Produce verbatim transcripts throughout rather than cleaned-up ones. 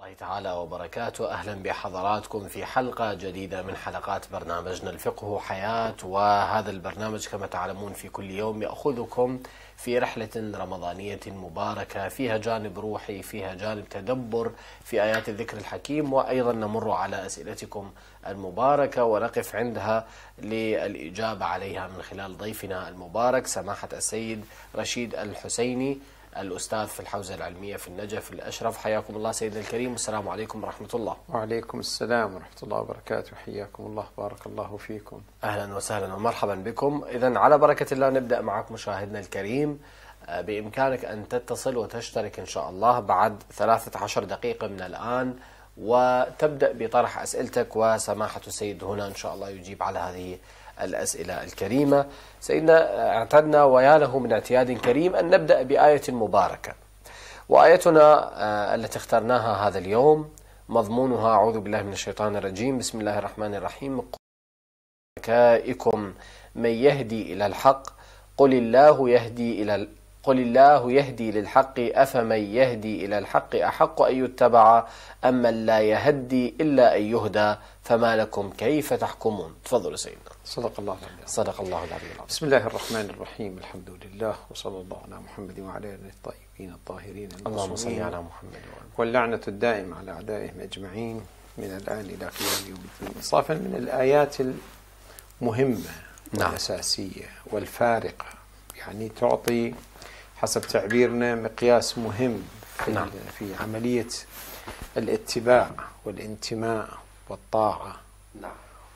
الله تعالى وبركاته. أهلا بحضراتكم في حلقة جديدة من حلقات برنامجنا الفقه حياة. وهذا البرنامج كما تعلمون في كل يوم يأخذكم في رحلة رمضانية مباركة فيها جانب روحي، فيها جانب تدبر في آيات الذكر الحكيم، وأيضا نمر على أسئلتكم المباركة ونقف عندها للإجابة عليها من خلال ضيفنا المبارك سماحة السيد رشيد الحسيني، الأستاذ في الحوزة العلمية في النجف الأشرف. حياكم الله سيدنا الكريم، والسلام عليكم ورحمة الله. وعليكم السلام ورحمة الله وبركاته، حياكم الله، بارك الله فيكم. أهلا وسهلا ومرحبا بكم. إذن على بركة الله نبدأ معك مشاهدنا الكريم. بإمكانك أن تتصل وتشترك إن شاء الله بعد ثلاثة عشر دقيقة من الآن، وتبدأ بطرح أسئلتك، وسماحة السيد هنا إن شاء الله يجيب على هذه الأسئلة الكريمة. سيدنا اعتدنا ويا له من اعتياد كريم أن نبدأ بآية مباركة، وآيتنا التي اخترناها هذا اليوم مضمونها أعوذ بالله من الشيطان الرجيم، بسم الله الرحمن الرحيم. شركائكم من يهدي إلى الحق قل الله يهدي إلى قل الله يهدي للحق أفمن يهدي إلى الحق أحق أن يتبع أمن لا يهدي إلا أن يهدى فما لكم كيف تحكمون. تفضلوا سيدنا. صدق الله العظيم. صدق الله العظيم. بسم الله الرحمن الرحيم، الحمد لله، وصلى الله على محمد وعلى آله الطيبين الطاهرين المعصومين، اللهم صل على محمد. واللعنة الدائمة على أعدائهم أجمعين من الآن إلى قيام يوم الدين. صافا من الآيات المهمة والأساسية والفارقة، يعني تعطي حسب تعبيرنا مقياس مهم في, نعم. في عملية الاتباع والانتماء والطاعة. نعم.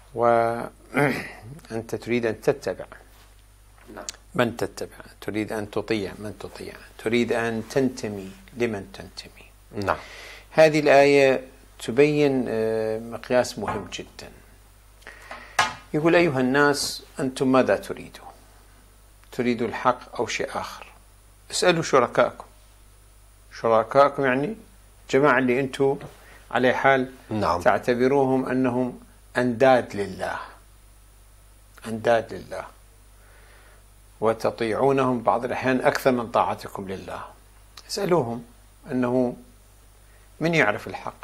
وأنت تريد أن تتبع نعم. من تتبع، تريد أن تطيع من تطيع، تريد أن تنتمي لمن تنتمي. نعم. هذه الآية تبين مقياس مهم جدا. يقول أيها الناس أنتم ماذا تريدوا؟ تريدوا الحق أو شيء آخر؟ اسألوا شركائكم. شركائكم يعني جماعة اللي أنتم على حال نعم. تعتبروهم أنهم أنداد لله، أنداد لله، وتطيعونهم بعض الأحيان أكثر من طاعتكم لله. اسألوهم أنه من يعرف الحق؟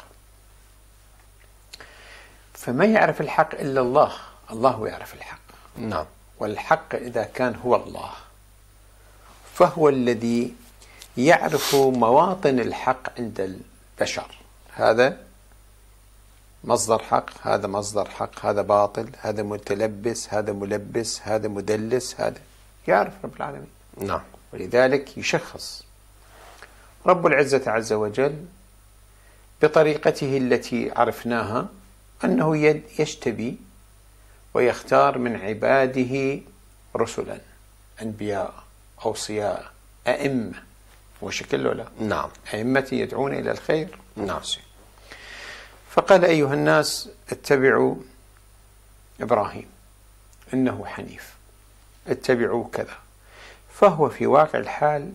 فما يعرف الحق إلا الله، الله يعرف الحق. نعم. والحق إذا كان هو الله فهو الذي يعرف مواطن الحق عند البشر. هذا مصدر حق، هذا مصدر حق، هذا باطل، هذا متلبس، هذا ملبس، هذا مدلس، هذا يعرف رب العالمين. نعم. ولذلك يشخص رب العزة عز وجل بطريقته التي عرفناها أنه يجتبي ويختار من عباده رسلا، أنبياء، أوصياء، أئمة، وشكل ولا نعم أئمة يدعون إلى الخير. نعم. فقال أيها الناس اتبعوا إبراهيم إنه حنيف، اتبعوا كذا. فهو في واقع الحال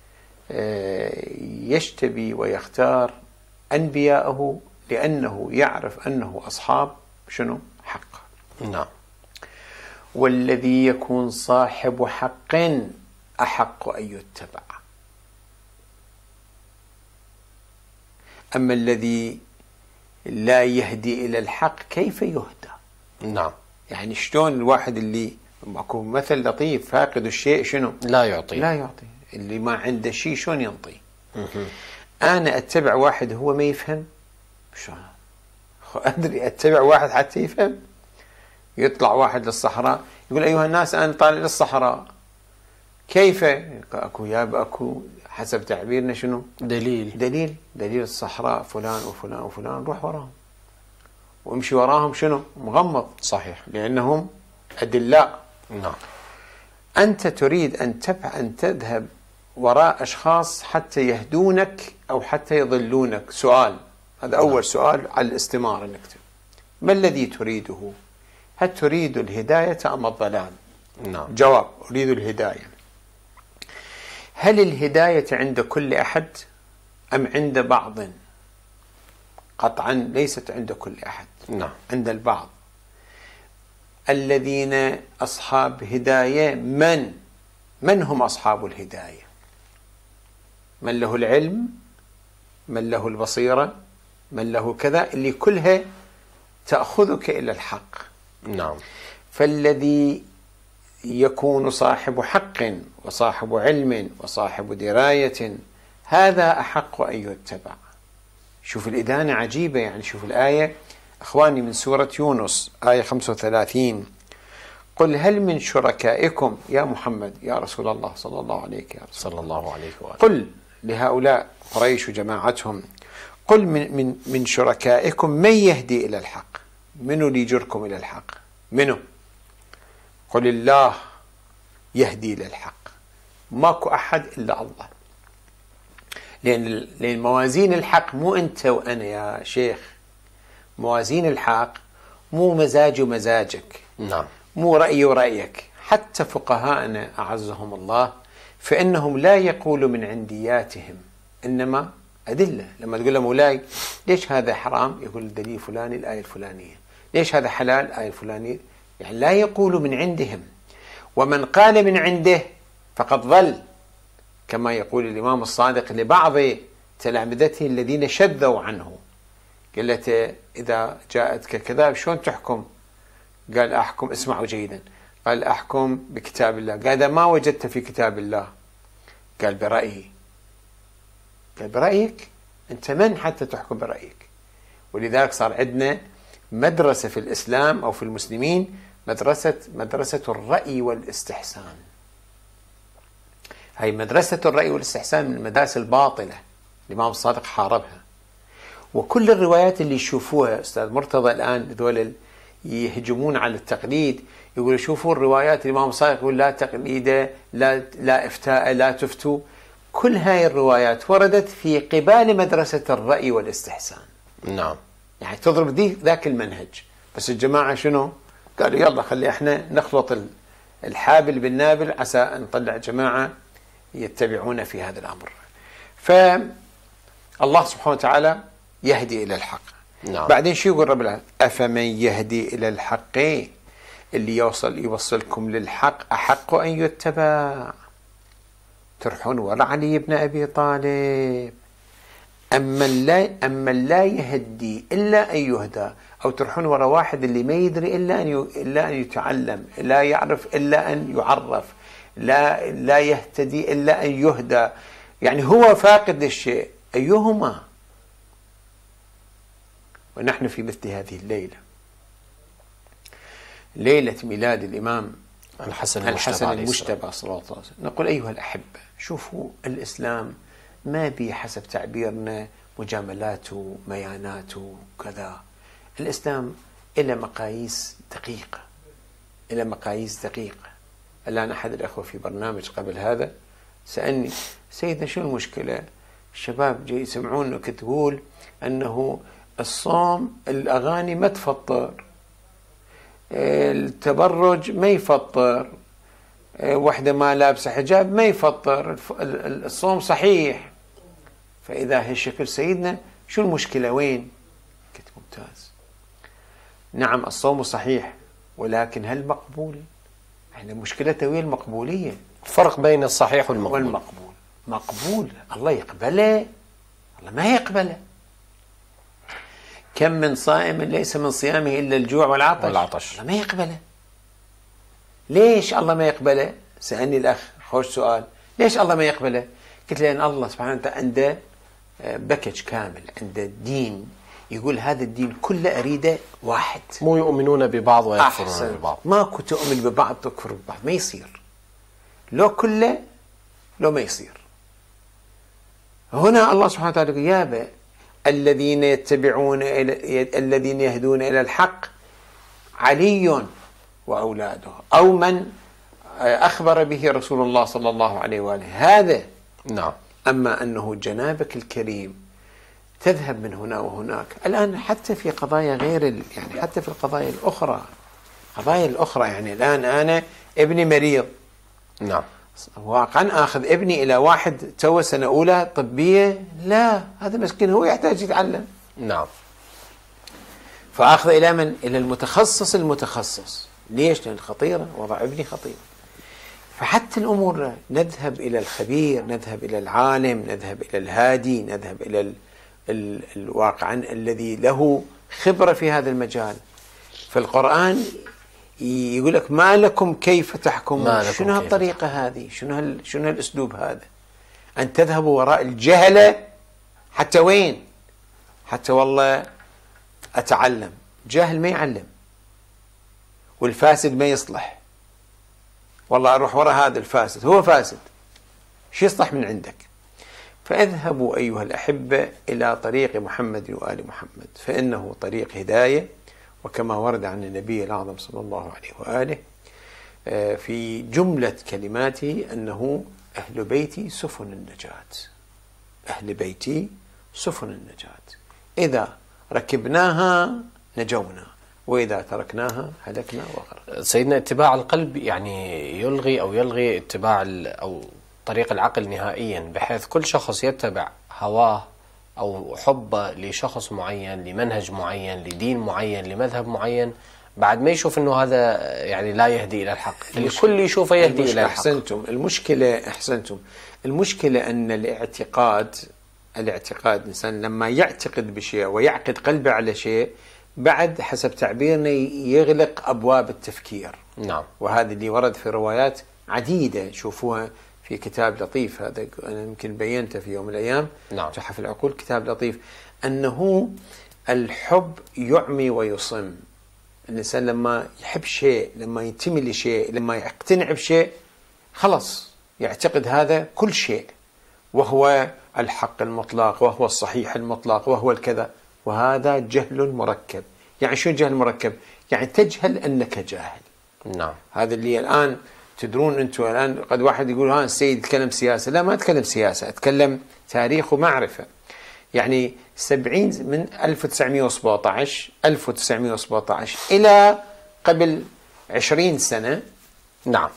يجتبي ويختار أنبياءه لأنه يعرف أنه أصحاب شنو؟ حق. نعم. والذي يكون صاحب حق أحق أن يتبع. أما الذي لا يهدي إلى الحق كيف يهدى؟ نعم. يعني شلون الواحد اللي ماكو مثل لطيف، فاقد الشيء شنو؟ لا يعطي. لا يعطي. اللي ما عنده شيء شلون ينطي؟ أنا أتبع واحد هو ما يفهم، شلون أدري أتبع واحد حتى يفهم؟ يطلع واحد للصحراء يقول أيها الناس أنا طالع للصحراء، كيف؟ أكو ياب أكو حسب تعبيرنا شنو؟ دليل. دليل دليل الصحراء فلان وفلان وفلان، روح وراهم وامشي وراهم شنو؟ مغمض. صحيح. لأنهم أدلاء. نعم. أنت تريد أن تبع أن تذهب وراء أشخاص حتى يهدونك أو حتى يضلونك. سؤال، هذا أول نعم. سؤال على الاستمارة نكتب. ما الذي تريده؟ هل تريد الهداية أم الضلال؟ نعم. جواب، أريد الهداية. هل الهداية عند كل أحد أم عند بعض؟ قطعا ليست عند كل أحد. نعم. عند البعض. الذين أصحاب هداية من؟ من هم أصحاب الهداية؟ من له العلم، من له البصيرة، من له كذا، اللي كلها تأخذك إلى الحق. نعم. فالذي يكون صاحب حق وصاحب علم وصاحب دراية هذا أحق أن يتبع. شوف الإدانة عجيبة، يعني شوف الآية أخواني من سورة يونس آية خمسة وثلاثين: قل هل من شركائكم يا محمد يا رسول الله صلى الله عليه يا رسول صلى الله عليه وآله، قل لهؤلاء قريش وجماعتهم: قل من, من, من شركائكم من يهدي إلى الحق، منو اللي يجركم إلى الحق؟ منو؟ قل الله يهدي إلى الحق، ماكو أحد إلا الله. لأن لأن موازين الحق مو أنت وأنا يا شيخ، موازين الحق مو مزاجي ومزاجك، نعم، مو رأيي ورأيك. حتى فقهاءنا أعزهم الله فإنهم لا يقولوا من عندياتهم، إنما أدلة. لما تقول له مولاي ليش هذا حرام، يقول الدليل الفلاني الآية الفلانية، ليش هذا حلال الآية الفلانية. يعني لا يقولوا من عندهم، ومن قال من عنده فقد ضل، كما يقول الإمام الصادق لبعض تلامذته الذين شذوا عنه، قالت إذا جاءتك كذا شلون تحكم؟ قال أحكم، اسمعوا جيدا، قال أحكم بكتاب الله. قال إذا ما وجدت في كتاب الله؟ قال برأيي. قال برأيك؟ أنت من حتى تحكم برأيك؟ ولذلك صار عندنا مدرسة في الإسلام أو في المسلمين، مدرسة مدرسة الرأي والاستحسان. هاي مدرسة الرأي والاستحسان من المدارس الباطلة، الإمام الصادق حاربها. وكل الروايات اللي يشوفوها أستاذ مرتضى الآن ذول يهجمون على التقليد، يقولوا شوفوا الروايات الإمام الصادق يقول لا تقليد، لا لا إفتاء، لا تفتوا. كل هاي الروايات وردت في قبال مدرسة الرأي والاستحسان. نعم، يعني تضرب ذي ذاك المنهج. بس الجماعة شنو قالوا؟ يلا خلي احنا نخلط الحابل بالنابل عسى أن نطلع جماعة يتبعون في هذا الأمر. فالله سبحانه وتعالى يهدي إلى الحق. نعم. بعدين شو يقول رب العالمين؟ أفمن يهدي إلى الحق، اللي يوصل يوصلكم للحق أحق أن يتبع. ترحون ورا علي بن أبي طالب. أما لا أما لا يهدي إلا أن يهدى، أو ترحون ورا واحد اللي ما يدري إلا أن إلا أن يتعلم، لا يعرف إلا أن يعرف، لا لا يهتدي إلا أن يهدى. يعني هو فاقد الشيء، أيهما؟ ونحن في مثل هذه الليلة، ليلة ميلاد الإمام الحسن الحسن المجتبى صلى الله عليه وسلم، نقول أيها الأحبة شوفوا الإسلام ما بي حسب تعبيرنا مجاملات وميانات وكذا. الإسلام إلى مقاييس دقيقة، إلى مقاييس دقيقة. الآن أحد الأخوة في برنامج قبل هذا سألني: سيدنا شو المشكلة؟ الشباب جاي يسمعونك تقول أنه الصوم الأغاني ما تفطر، التبرج ما يفطر، وحدة ما لابسة حجاب ما يفطر، الصوم صحيح. فإذا هالشكل سيدنا شو المشكلة وين؟ قلت ممتاز، نعم الصوم صحيح، ولكن هل مقبول؟ يعني مشكلته وين المقبولية؟ فرق بين الصحيح والمقبول. والمقبول مقبول الله يقبله، الله ما يقبله. كم من صائم ليس من صيامه إلا الجوع والعطش, والعطش. الله ما يقبله. ليش الله ما يقبله؟ سألني الأخ خوش سؤال، ليش الله ما يقبله؟ قلت له أن الله سبحانه وتعالى عنده باكج كامل، عنده دين يقول هذا الدين كله أريده واحد، مو يؤمنون ببعض ويكفرون ببعض. ماكو تؤمن ببعض تكفر ببعض، ما يصير، لو كله لو ما يصير. هنا الله سبحانه وتعالى يقول يابا الذين يتبعون إلى الذين يهدون إلى الحق علي وأولاده، أو من أخبر به رسول الله صلى الله عليه وآله، هذا. نعم. أما أنه جنابك الكريم تذهب من هنا وهناك. الآن حتى في قضايا غير يعني حتى في القضايا الأخرى، قضايا الأخرى يعني الآن أنا ابني مريض، نعم، واقعا أخذ ابني إلى واحد تو سنة أولى طبية؟ لا، هذا مسكين هو يحتاج يتعلم. نعم. فأخذ إلى من؟ إلى المتخصص المتخصص. ليش؟ لأن خطيرة، وضع ابني خطير. فحتى الأمور نذهب إلى الخبير، نذهب إلى العالم، نذهب إلى الهادي، نذهب إلى الواقع الذي له خبرة في هذا المجال. فالقرآن يقول لك ما لكم كيف تحكمون. شنو هالطريقة هذه؟ شنو هال شنو هالأسلوب هذا؟ أن تذهبوا وراء الجهلة حتى وين؟ حتى والله أتعلم. جاهل ما يعلم، والفاسد ما يصلح. والله أروح وراء هذا الفاسد، هو فاسد، شو يصلح من عندك؟ فاذهبوا أيها الأحبة إلى طريق محمد وآل محمد، فإنه طريق هداية، وكما ورد عن النبي الأعظم صلى الله عليه وآله في جملة كلماته أنه أهل بيتي سفن النجاة. أهل بيتي سفن النجاة، إذا ركبناها نجونا، وإذا تركناها هلكنا وغرقنا. سيدنا اتباع القلب يعني يلغي أو يلغي اتباع أو طريق العقل نهائيا، بحيث كل شخص يتبع هواه أو حبه لشخص معين، لمنهج معين، لدين معين، لمذهب معين، بعد ما يشوف أنه هذا يعني لا يهدي إلى الحق، الكل يشوفه يهدي إلى الحق. أحسنتم. المشكلة أحسنتم المشكلة أن الاعتقاد الاعتقاد الإنسان لما يعتقد بشيء ويعقد قلبه على شيء، بعد حسب تعبيرنا يغلق أبواب التفكير. نعم. وهذا اللي ورد في روايات عديدة، شوفوها في كتاب لطيف، هذا أنا يمكن بينته في يوم من الأيام، نعم. تحف العقول، كتاب لطيف، أنه الحب يعمي ويصم. الإنسان لما يحب شيء، لما ينتمي لشيء، لما يقتنع بشيء، خلص يعتقد هذا كل شيء، وهو الحق المطلق، وهو الصحيح المطلق، وهو الكذا. وهذا جهل مركب. يعني شو جهل مركب؟ يعني تجهل أنك جاهل. نعم. هذا اللي الآن تدرون أنتم الآن قد واحد يقول ها السيد يتكلم سياسة. لا، ما أتكلم سياسة، أتكلم تاريخ ومعرفة. يعني سبعين من ألف وتسعمئة وسبعة عشر ألف وتسعمئة وسبعة عشر إلى قبل عشرين سنة، نعم،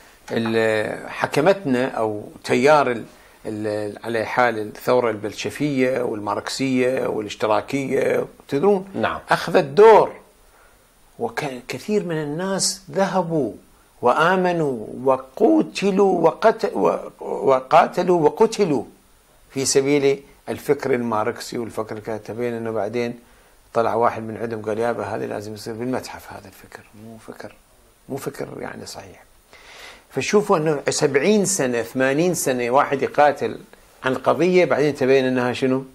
حكمتنا أو تيار على حال الثورة البلشفية والماركسية والاشتراكية، تدرون، نعم، أخذت دور، وكثير من الناس ذهبوا وآمنوا وقتلوا وقاتلوا وقتلوا في سبيل الفكر الماركسي والفكر كذا. تبين أنه بعدين طلع واحد من عندهم قال يابا هذا لازم يصير بالمتحف، هذا الفكر مو فكر مو فكر يعني صحيح. فشوفوا أنه سبعين سنة ثمانين سنة واحد يقاتل عن قضية، بعدين تبين أنها شنو؟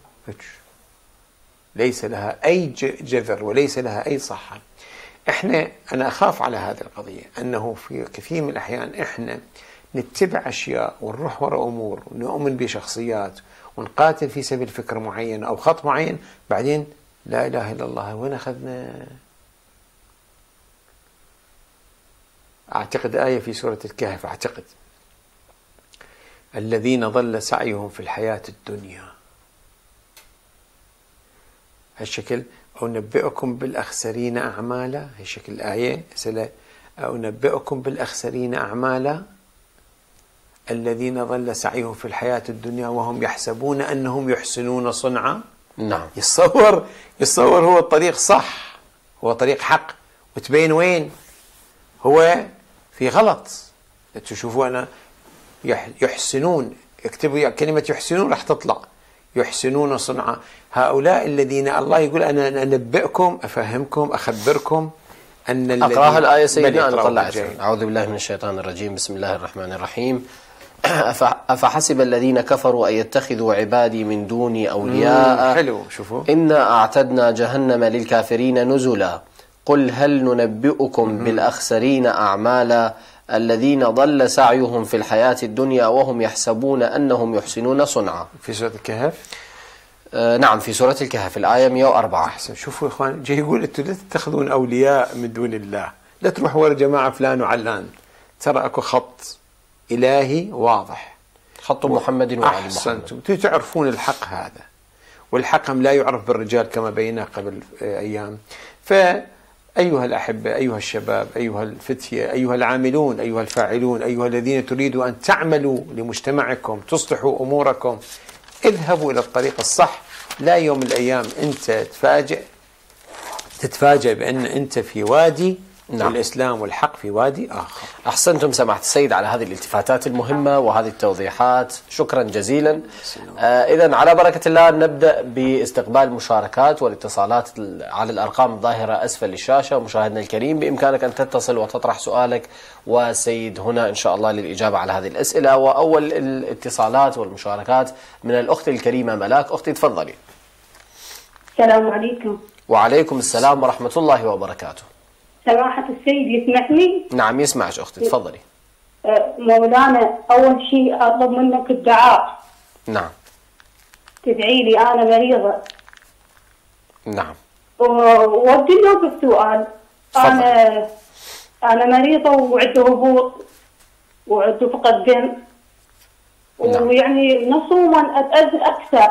ليس لها أي جذر وليس لها أي صحة. إحنا أنا أخاف على هذه القضية، أنه في كثير من الأحيان إحنا نتبع أشياء ونروح وراء أمور ونؤمن بشخصيات ونقاتل في سبيل فكر معين أو خط معين، بعدين لا إله إلا الله وين أخذنا؟ أعتقد آية في سورة الكهف، أعتقد الذين ضل سعيهم في الحياة الدنيا، هالشكل، أنبئكم بالأخسرين أعمالا، هالشكل الآية، أنبئكم بالأخسرين أعمالا الذين ضل سعيهم في الحياة الدنيا وهم يحسبون أنهم يحسنون صنعا. نعم. يتصور يتصور هو الطريق صح، هو طريق حق، وتبين وين هو في غلط. تشوفوا أنا يحسنون، اكتبوا كلمة يحسنون راح تطلع، يحسنون صنعا. هؤلاء الذين الله يقول أنا أنبئكم، أفهمكم، أخبركم أن أقرأها الآية سيدنا أنا طلعت. أعوذ بالله من الشيطان الرجيم، بسم الله الرحمن الرحيم. أفحسب الذين كفروا أن يتخذوا عبادي من دوني أولياء. حلو، شوفوا، إنا أعتدنا جهنم للكافرين نزلا قل هل ننبئكم بالأخسرين أعمالا الذين ضل سعيهم في الحياة الدنيا وهم يحسبون أنهم يحسنون صنعا. في سورة الكهف. آه نعم، في سورة الكهف الآية مئة وأربعة. أحسن. شوفوا يا إخوان، جاي يقول أنتم لا تتخذون أولياء من دون الله، لا تروحوا ورا جماعة فلان وعلان، ترى أكو خط إلهي واضح، خط محمد وآل محمد. أحسنتم. تعرفون الحق هذا، والحق لا يعرف بالرجال كما بينا قبل أيام. فأيها الأحبة، أيها الشباب، أيها الفتية، أيها العاملون، أيها الفاعلون، أيها الذين تريدوا أن تعملوا لمجتمعكم، تصلحوا أموركم، اذهبوا إلى الطريق الصح. لا يوم من الأيام أنت تتفاجئ تتفاجئ بأن أنت في وادي، نعم، الإسلام والحق في وادي آخر. أحسنتم سماحة السيد على هذه الالتفاتات المهمة وهذه التوضيحات، شكرا جزيلا. آه إذا على بركة الله نبدأ باستقبال المشاركات والاتصالات على الأرقام الظاهرة أسفل الشاشة. مشاهدنا الكريم بإمكانك أن تتصل وتطرح سؤالك وسيد هنا إن شاء الله للإجابة على هذه الأسئلة. وأول الاتصالات والمشاركات من الأخت الكريمة ملاك. أختي تفضلي. السلام عليكم. وعليكم السلام ورحمة الله وبركاته. سماحة السيد يسمعني؟ نعم يسمعك أختي تفضلي. مولانا أول شيء أطلب منك الدعاء. نعم. تدعي لي أنا مريضة. نعم. وودي له بالسؤال. أنا أنا مريضة وعندي هبوط وعندي فقد دم. نعم. ويعني نصوما أتأذى أكثر.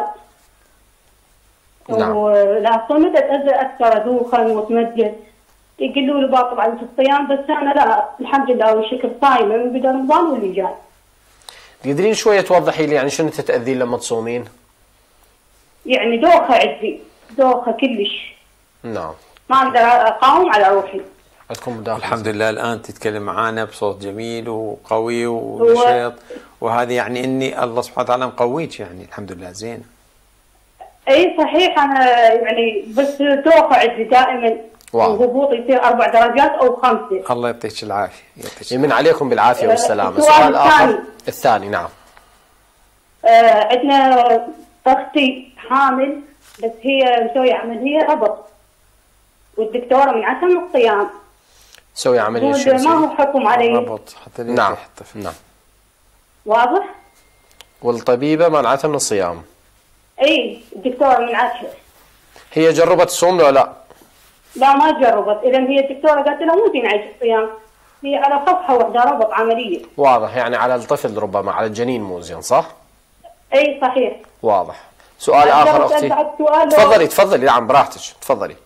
نعم. ولا صمت أتأذى أكثر أدوخن وأتمجد. يقولوا لي باطل على الصيام بس أنا لا الحمد لله والشكر صايمة من بدء رمضان واللي جاي. تقدرين شوية توضحي لي يعني شنو تتأذين لما تصومين؟ يعني دوخة عندي دوخة كلش. نعم. ما أقدر أقاوم على روحي. عندكم مداخلة. الحمد لله الآن تتكلم معانا بصوت جميل وقوي ونشيط، وهذه يعني إني الله سبحانه وتعالى مقويك يعني الحمد لله زين. أي صحيح أنا يعني بس دوخة عندي دائما. وهبوط يصير أربع درجات أو خمسة. الله يعطيك العافية. يعطيك يمن عليكم بالعافية والسلامة. السؤال آخر الثاني. الثاني نعم. آه عندنا أختي حامل بس هي مسوية عملية ربط والدكتورة من عدم الصيام. سوي عملية ما هو حكم عليه. ربط حتى نعم. نعم. واضح؟ والطبيبة منعتها من الصيام. اي الدكتورة من عدها. هي جربت تصوم ولا لا؟ لا ما جربت، اذا هي الدكتورة قالت لها مو زين عيش الصيام، هي على صفحة واحدة ربط عملية. واضح يعني على الطفل ربما على الجنين مو زين صح؟ اي صحيح. واضح. سؤال آخر أختي. تفضلي تفضلي نعم براحتك تفضلي.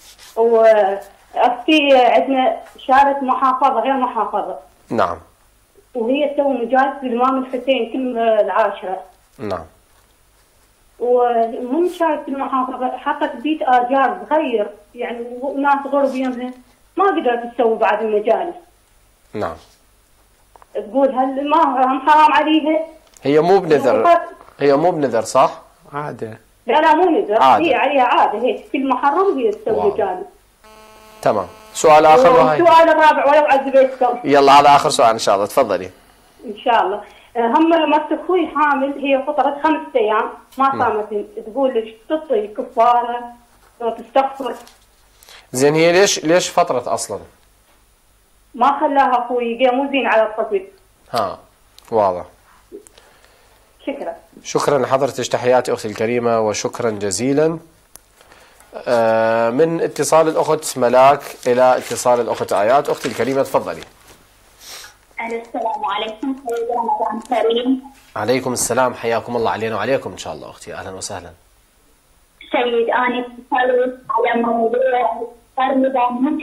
وأختي عندنا شهادة محافظة غير محافظة. نعم. وهي تسوي مجالس بالإمام الحسين كل العاشرة. نعم. ومو شارك المحافظة حطت بيت آجار صغير يعني ناس غرب يمها ما قدرت تسوي بعد المجالس. نعم. تقول هل ما هم حرام عليها؟ هي مو بنذر هي مو بنذر صح؟ عادة. لا لا مو نذر عادة. هي عليها عادة هيك كل محرم هي تسوي مجالس. تمام. سؤال آخر وهي. السؤال الرابع ولو عزبتكم. يلا على آخر سؤال إن شاء الله تفضلي. إن شاء الله. هم لما أخوي حامل هي فطرت خمسة أيام ما صامت. تقول ليش تصلي كفارة وتستغفر. زين هي ليش ليش فطرت أصلا؟ ما خلاها أخوي مو زين على الطفل. ها واضح. شكرا. شكرا لحضرتك تحياتي أختي الكريمة وشكرا جزيلا. آه من اتصال الأخت ملاك إلى اتصال الأخت آيات. أختي الكريمة تفضلي. السلام عليكم سيد رمضان كريم. عليكم السلام حياكم الله علينا وعليكم إن شاء الله أختي أهلا وسهلا. سيد أنا اتصلت على موضوع رمضان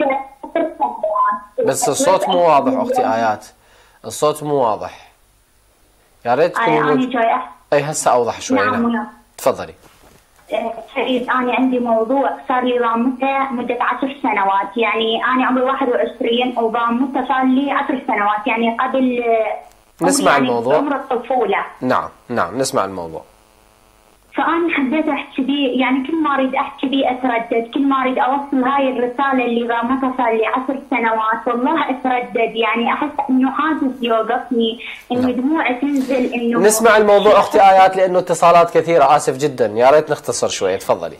بس الصوت مو واضح أختي آيات الصوت مو واضح يا ريت تكوني أنا جاي أي هسه أوضح شوي. نعم نعم. تفضلي. سيد أنا عندي موضوع صار لي ضامته مدة عشر سنوات يعني أنا عمري واحد وعشرين وضامته صار لي عشر سنوات يعني قبل نسمع يعني الموضوع. عمر الطفولة. نعم نعم نسمع الموضوع. فأنا حبيت أحكي بيه يعني كل ما أريد أحكي بيه أتردد، كل ما أريد أوصل هاي الرسالة اللي ضامتها صار لي عشر سنوات والله أتردد يعني أحس إنه حاجز يوقفني إنه دموعي تنزل إنه. نسمع الموضوع أختي آيات لأنه اتصالات كثيرة آسف جدا يا ريت نختصر شوية تفضلي.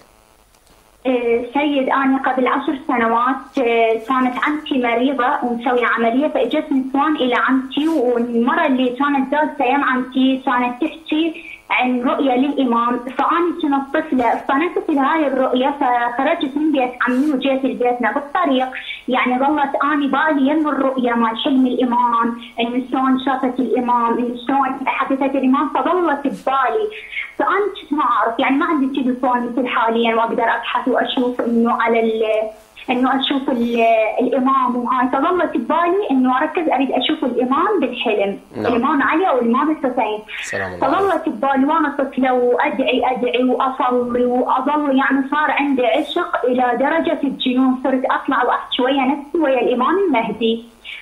سيد أنا قبل عشر سنوات كانت عمتي مريضة ومسوية عملية فإجت نسوان إلى عمتي والمرة اللي كانت جالسة يم عمتي كانت تحكي عن رؤية للإمام فأنا كنت طفلة فنست لهاي الرؤية فخرجت من بيت عمي وجيت لبيتنا بالطريق يعني ظلت أني بالي يم الرؤية مال حلم الإمام إنه شلون شافت الإمام إنه شلون حدثت الإمام فظلت ببالي فأنا كنت ما أعرف يعني ما عندي تليفون مثل حاليا وأقدر أبحث وأشوف إنه على ال إنه أشوف الإمام وهاي فظلت ببالي إنه أركز أريد أشوف الإمام بالحلم. نعم. الإمام علي أو الإمام الحسين. فظلت ببالي وأنا طفلة وأدعي أدعي وأصلي وأظل يعني صار عندي عشق إلى درجة الجنون صرت أطلع وأحكي ويا نفسي ويا الإمام المهدي.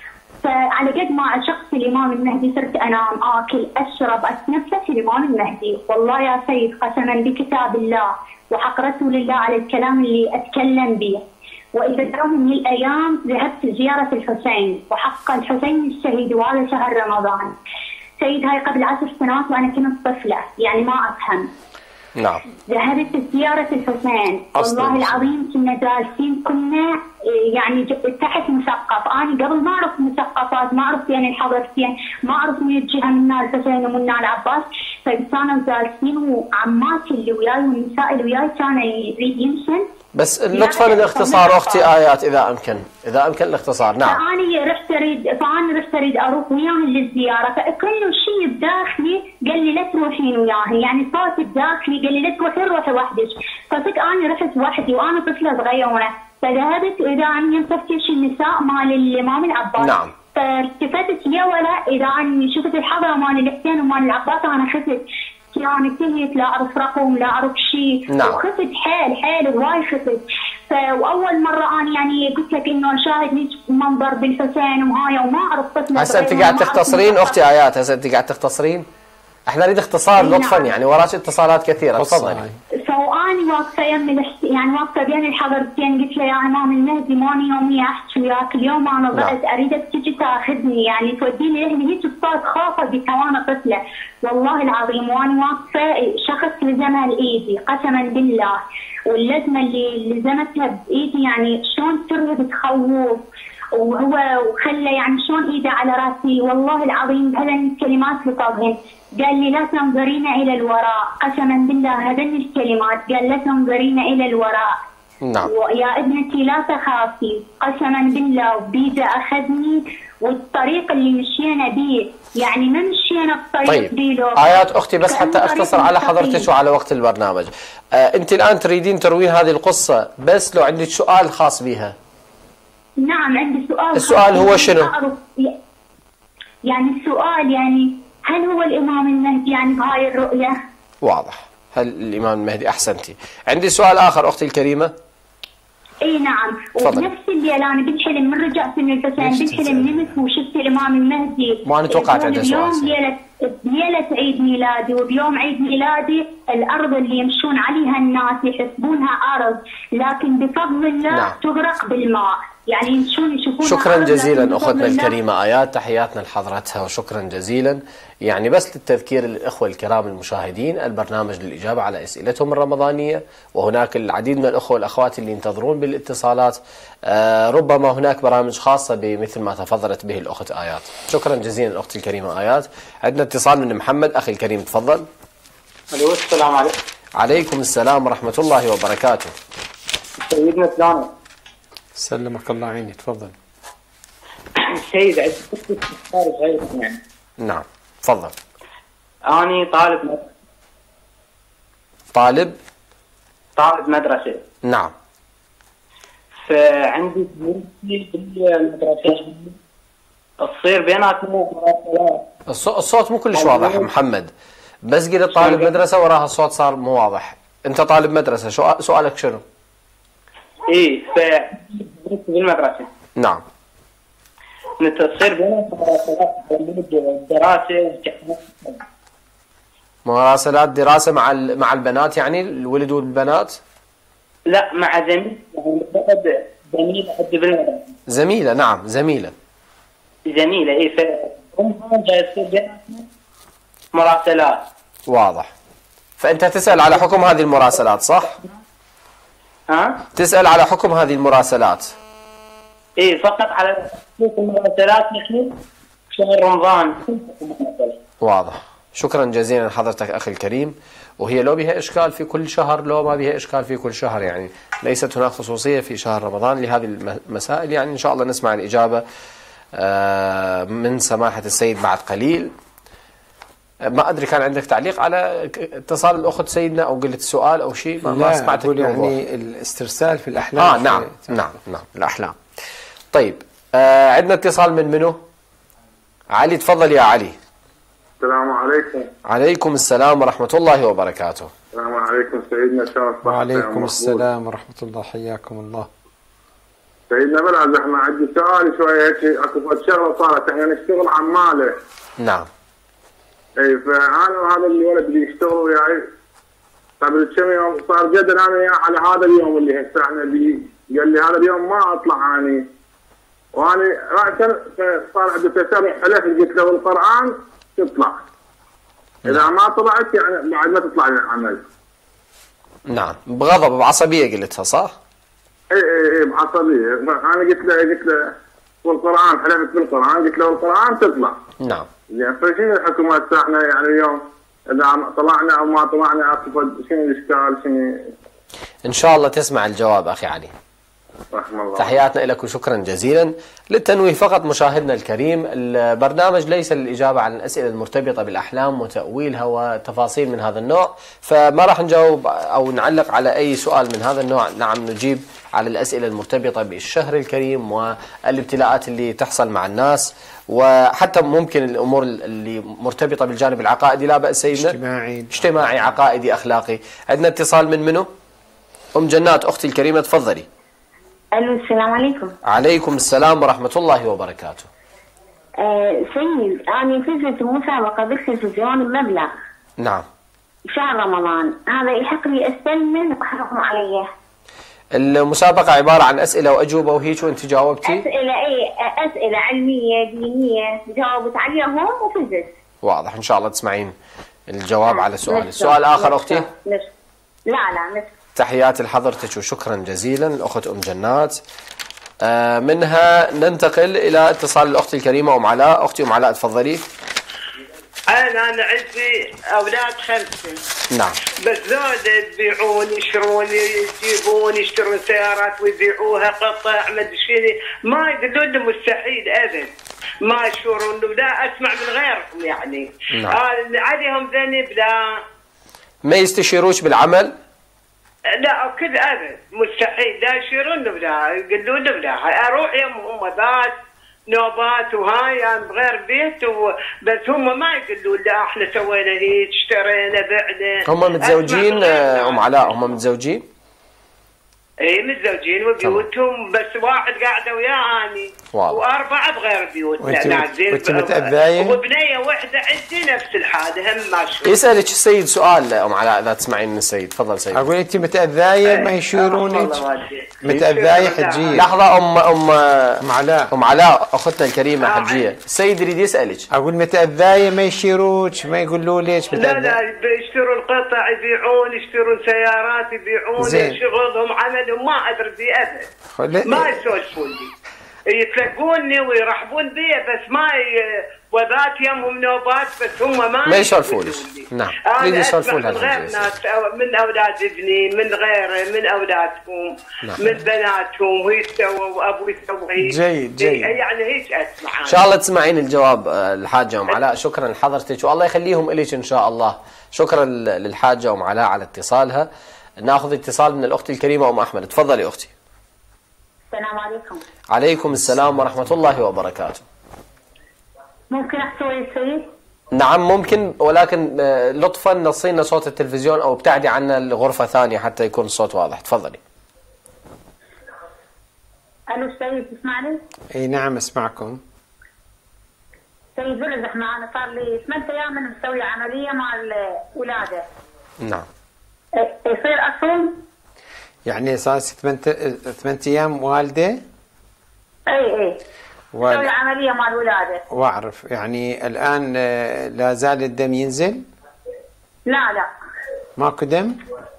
فعلى قد ما شخص الإمام المهدي صرت أنام آكل أشرب أتنفس الإمام المهدي. والله يا سيد قسما بكتاب الله وحق رسول الله على الكلام اللي أتكلم به. وإذا يوم من الأيام ذهبت زيارة الحسين وحق الحسين الشهيد وهذا شهر رمضان. سيد هاي قبل عشر سنوات وأنا كنت طفلة يعني ما أفهم. نعم. ذهبت زيارة الحسين والله العظيم كنا جالسين كنا يعني تحت مسقف. أنا قبل ما أعرف مسقفات ما أعرف يعني الحضرتين ما أعرف من الجهة منا الحسين ومنا العباس. فكانوا جالسين وعماتي اللي وياي والنساء اللي وياي كانوا يريد يمشن. بس لطفا الاختصار اختي ايات اذا امكن اذا امكن الاختصار. نعم. فاني رحت اريد فاني رحت اريد اروح وياهم للزياره فكل شيء بداخلي قال لي لا تروحين وياهم يعني صوت الداخلي قال لي لا تروحين روحي وحدك. فصدق اني رحت وحدي وانا طفله صغيره فذهبت واذا اني مفتش النساء مال الامام العباس. نعم. فالتفتت يا ولا اذا اني شفت الحضره مال الحسين ومال العباس انا خفت يعني انتهيت لا اعرف رقم لا اعرف شيء. نعم. وخفت حيل حيل هواي خفت. واول مره انا يعني قلت لك انه اشاهد منظر بالحسين وهاي وما اعرف طفله. هسه انت قاعد تختصرين اختي ايات هسه انت قاعد تختصرين. احنا نريد اختصار لطفا. نعم. يعني وراك اتصالات كثيره تفضلي. فاني واقفه يمي يعني واقفه بين الحضرتين قلت له يا امام المهدي ماني يومي احكي وياك اليوم انا ضعت. نعم. اريدك تجي تاخذني يعني توديني لهني هيك الصوت خوفه قلت وانا طفله والله العظيم وانا واقفه شخص لزمها لايدي قسما بالله واللزمه اللي لزمتها بايدي يعني شلون ترهب تخوف وهو وخلى يعني شلون ايده على راسي والله العظيم بهذين الكلمات لطبهن. قال لي لا تنظرين الى الوراء قسما بالله هذين الكلمات قال لا تنظرين الى الوراء. نعم. ويا ابنتي لا تخافي قسما بالله وبيده اخذني والطريق اللي مشينا به يعني ما مشينا بطريق. طيب. بيلو ايات اختي بس حتى اختصر على حضرتك وعلى وقت البرنامج. آه انت الان تريدين تروين هذه القصه بس لو عندك سؤال خاص بها. نعم عندي سؤال. السؤال هو شنو؟ يعني السؤال يعني هل هو الإمام المهدي يعني بهاي الرؤية؟ واضح. هل الإمام المهدي أحسنتي. عندي سؤال آخر أختي الكريمة. اي نعم. وبنفس الليل انا بالحلم من رجعت من الحسين بالحلم نمت وشفت الامام المهدي. ما انا توقعت عنده سؤال. اليوم ليله ليله عيد ميلادي وبيوم عيد ميلادي الارض اللي يمشون عليها الناس يحسبونها ارض لكن بفضل الله. نعم. تغرق بالماء. يعني يمشون يشوفون. شكرا جزيلا اختنا الكريمه ايات تحياتنا لحضرتها وشكرا جزيلا. يعني بس للتذكير للاخوه الكرام المشاهدين البرنامج للاجابه على اسئلتهم الرمضانيه وهناك العديد من الاخوه والاخوات اللي ينتظرون بالاتصالات. آه ربما هناك برامج خاصه بمثل ما تفضلت به الاخت ايات. شكرا جزيلا اختي الكريمه ايات. عندنا اتصال من محمد اخي الكريم تفضل. الو السلام عليكم. عليكم السلام ورحمه الله وبركاته. سيدنا فلان. سلمك الله عيني تفضل. سيد عندي استفسار صغير يعني. نعم تفضل. أنا طالب مدرسة. طالب؟ طالب مدرسة. نعم. فعندي زميلتي بالمدرسة تصير بيناتنا مراسلات. الصوت مو كلش واضح محمد. بس قلت طالب مدرسة وراها الصوت صار مو واضح. أنت طالب مدرسة شو سؤالك شنو؟ إيه ف بالمدرسة. نعم. تصير بيناتنا مراسلات الدراسة. مراسلات دراسة مع مع البنات يعني الولد والبنات؟ لا مع زميل يعني زميلة عندي بالمدرسة. زميلة نعم زميلة. زميلة إيه فهم جالسين بيناتنا مراسلات. واضح. فأنت تسأل على حكم هذه المراسلات صح؟ ها؟ تسأل على حكم هذه المراسلات. إيه فقط على المراسلات نحن شهر رمضان. واضح. شكرا جزيلا لحضرتك أخي الكريم. وهي لو بها إشكال في كل شهر لو ما بها إشكال في كل شهر يعني ليست هناك خصوصية في شهر رمضان لهذه المسائل يعني إن شاء الله نسمع الإجابة من سماحة السيد بعد قليل. ما أدري كان عندك تعليق على اتصال الأخت سيدنا أو قلت سؤال أو شيء ما, ما سمعتك يعني الاسترسال في الأحلام. آه نعم نعم نعم الأحلام. طيب آه عندنا اتصال من منو؟ علي تفضل يا علي. السلام عليكم. عليكم السلام ورحمة الله وبركاته. السلام عليكم سيدنا شرف. وعليكم السلام ورحمة الله حياكم الله. سيدنا بلعز احنا عندي سؤال شويه هيك اكو فد شغله صارت احنا نشتغل عماله. نعم. اي فانا وهذا الولد اللي يشتغل وياي قبل كم يوم صار جدل انا وياه على هذا اليوم اللي هسه احنا بيه، قال لي هذا اليوم ما اطلع اني، وانا راسا صار عندي تسامح حلف قلت له القران تطلع. اذا ما طلعت يعني بعد ما تطلع من العمل. نعم، بغضب بعصبيه قلتها صح؟ اي اي اي بعصبيه، انا قلت له قلت له والقران حلفت بالقران قلت له القران تطلع. نعم. يعني فشنو الحكم هسه احنا يعني اليوم اذا طلعنا او ما طلعنا اكو شنو الاشكال شنو؟ ان شاء الله تسمع الجواب اخي علي. رحم الله. تحياتنا لك وشكرا جزيلا. للتنويه فقط مشاهدنا الكريم، البرنامج ليس للإجابة عن الأسئلة المرتبطة بالأحلام وتأويلها وتفاصيل من هذا النوع، فما راح نجاوب أو نعلق على أي سؤال من هذا النوع. نعم، نجيب على الأسئلة المرتبطة بالشهر الكريم والابتلاءات اللي تحصل مع الناس، وحتى ممكن الأمور اللي مرتبطة بالجانب العقائدي لا بأس سيدنا. اجتماعي اجتماعي عقائدي أخلاقي. عندنا اتصال من منو؟ أم جنات أختي الكريمة، تفضلي. الو السلام عليكم. عليكم السلام ورحمة الله وبركاته. آه سيد، أنا فزت مسابقة بالتلفزيون بمبلغ. نعم. شهر رمضان، هذا يحق لي أستلمه وحرام عليه. المسابقة عبارة عن أسئلة وأجوبة وهيك وأنت جاوبتي؟ أسئلة أي أسئلة علمية دينية جاوبت عليهم وفزت. واضح، إن شاء الله تسمعين الجواب على سؤال. السؤال آخر أختي؟ لا لا مش. تحياتي لحضرتك وشكرا جزيلا الأخت أم جنات. آه منها ننتقل إلى اتصال الأخت الكريمة أم علاء. أختي أم علاء تفضلي. أنا أنا عندي أولاد خمسة. نعم. بس ذول يبيعون يشترون يجيبون يشترون سيارات ويبيعوها قطع ما ادري شنو، ما يقولون لي مستحيل أبد، ما يشورون لا أسمع من غيركم يعني. نعم. آه عليهم ذنب لا. ما يستشيروش بالعمل؟ لا كل أبد مستحيل، لا يشيرون ولا يقولون لي ولا أروح يمهم بس نوبات وهاي يعني بغير بيت و... بس هم ما يقولون لا احنا سوينا هيك اشترينا بعنا. هم متزوجين ام علاء؟ هم متزوجين؟ اي متزوجين وبيوتهم، بس واحد قاعده وياه اني واربعه بغير بيوت. وانت وانت متأذية؟ وبنيه واحده عندي نفس الحاله هم ماشي. يسألك السيد سؤال ام علاء اذا تسمعين من السيد. تفضل سيد. اقول انت متأذية ما يشيرونك؟ متأذية حجية. لحظة ام ام ام علاء ام علاء اختنا الكريمة حجية، السيد يريد يسألك. اقول متأذية ما يشيروك ما يقولوا ليش لا لا يشترون قطع يبيعون يشترون سيارات يبيعون شغلهم عمل ما ادري بي ابد، ما يسولفون لي، يتلقوني ويرحبون بي بس ما ي... وذات يومهم نوبات بس هم ما ما يسولفون. نعم. انا اسمع من غير ناس، من اولاد ابني من غيره من اولادهم. نعم. من بناتهم ويسووا وابوي يسوي. جيد جيد. يعني هيك اسمع. ان شاء الله تسمعين الجواب الحاجة ام علاء. شكرا لحضرتك والله يخليهم اليك ان شاء الله. شكرا للحاجة ام علاء على اتصالها. ناخذ اتصال من الاخت الكريمة ام احمد. تفضلي اختي. السلام عليكم. عليكم السلام ورحمة الله وبركاته. ممكن احكي السيد؟ نعم ممكن، ولكن لطفا نصينا صوت التلفزيون او ابتعدي عنا لغرفة ثانية حتى يكون الصوت واضح. تفضلي. الو السيد تسمعني؟ اي نعم اسمعكم. سيد بلز احنا انا صار لي ثمان ايام مسوي عملية مع الولادة. نعم. يصير اصوم؟ يعني صار ثمان ثمان ايام والده؟ اي اي. و... مسوي عملية مع الولادة. واعرف يعني الان لا زال الدم ينزل؟ لا لا. ماكو دم؟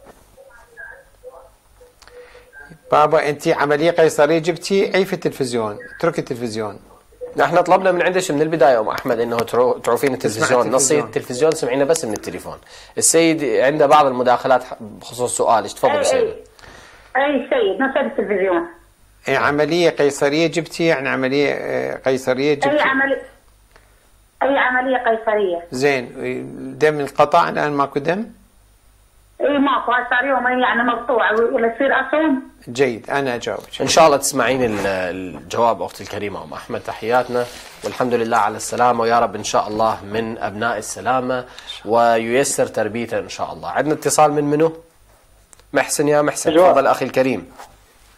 بابا انت عملية قيصرية جبتي عي في التلفزيون، اتركي التلفزيون. احنا طلبنا من عندك من البدايه ام احمد انه تعوفين التلفزيون، نصي التلفزيون سمعينا بس من التليفون. السيد عنده بعض المداخلات بخصوص سؤالك. تفضل سيدي. اي سيد نصي التلفزيون. اي عمليه قيصريه جبتي؟ يعني عمليه قيصريه جبتي؟ اي عمليه اي عمليه قيصريه. زين. دم انقطع الان ماكو دم؟ اي ماكو، صار يومين يعني مقطوع ولا يصير اصوم؟ جيد انا اجاوبك. ان شاء الله تسمعين الجواب اختي الكريمه ام احمد. تحياتنا والحمد لله على السلامه، ويا رب ان شاء الله من ابناء السلامه وييسر تربيته ان شاء الله. عندنا اتصال من منو؟ محسن. يا محسن تفضل اخي الكريم.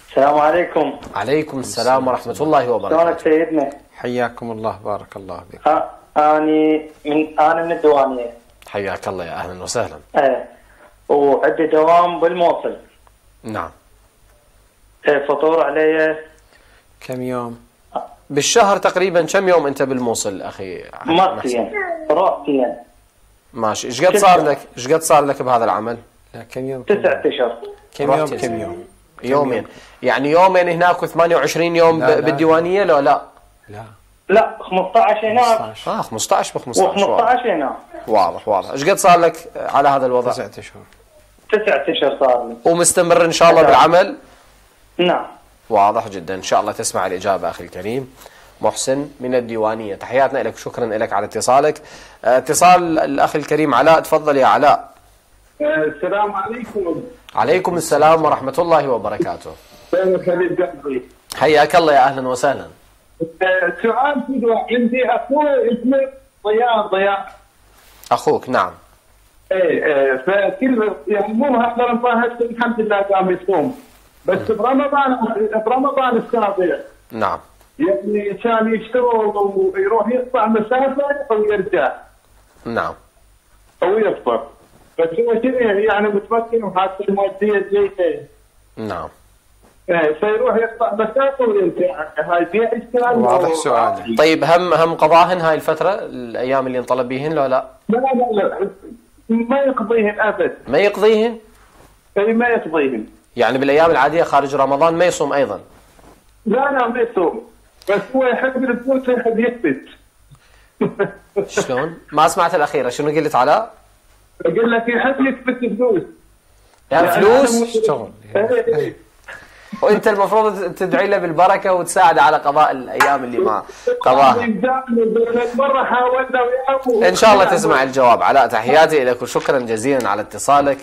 السلام عليكم. عليكم السلام ورحمة الله وبركاته. شلونك سيدنا؟ حياكم الله، بارك الله بك. أه اني من انا من الديوانيه. حياك الله، يا اهلا وسهلا. ايه وعندي دوام بالموصل. نعم. ايه فطور علي كم يوم؟ بالشهر تقريبا كم يوم انت بالموصل اخي؟ مرتين رأسين. ماشي. ايش قد صار لك ايش قد صار لك بهذا العمل؟ لا كم يوم؟ تسعة اشهر. كم يوم كم يوم؟ يومين. يعني يومين هناك وثمانية وعشرين يوم لا لا بالديوانيه لو لا؟ لا لا خمسة عشر هناك. اه خمسة عشر ب خمسة عشر. و15 هناك. واضح واضح. ايش قد صار لك على هذا الوضع؟ تسعة اشهر. تسعة اشهر صار لي. ومستمر ان شاء الله بالعمل؟ نعم. واضح جدا. ان شاء الله تسمع الاجابه اخي الكريم محسن من الديوانيه. تحياتنا لك، شكرا لك على اتصالك. اتصال الاخ الكريم علاء، تفضل يا علاء. السلام عليكم. عليكم السلام ورحمه الله وبركاته. حبيب قلبي. حياك الله، يا اهلا وسهلا. سؤال عندي اخوي اسمه ضياء. ضياء اخوك؟ نعم. ايه ايه فكل يعني مو هذا رمضان هسه الحمد لله قام يصوم، بس برمضان برمضان السابع نعم يعني كان يشتغل ويروح يقطع مسافه ويرجع. نعم. ويفطر، بس هو كذا يعني متمكن وحاط الماديه زي نعم. ايه فيروح يقطع مسافه ويرجع. هاي فيها اشكال. واضح سؤالي. طيب هم هم قضاهن هاي الفتره الايام اللي انطلب بيهن لو لا؟ لا لا لا ما يقضيهن ابد. ما يقضيهن؟ اي ما يقضيهن. يعني بالايام العاديه خارج رمضان ما يصوم ايضا؟ لا لا ما يصوم، بس هو يحب الفلوس ويحب يثبت. شلون؟ ما سمعت الاخيره، شنو قلت علاء؟ اقول لك يحب يثبت فلوس. يعني فلوس؟ شغل. وانت المفروض تدعي له بالبركه وتساعده على قضاء الايام اللي ما قضاها. مره حاولنا وياه. ان شاء الله تسمع الجواب. علاء تحياتي لك وشكرا جزيلا على اتصالك،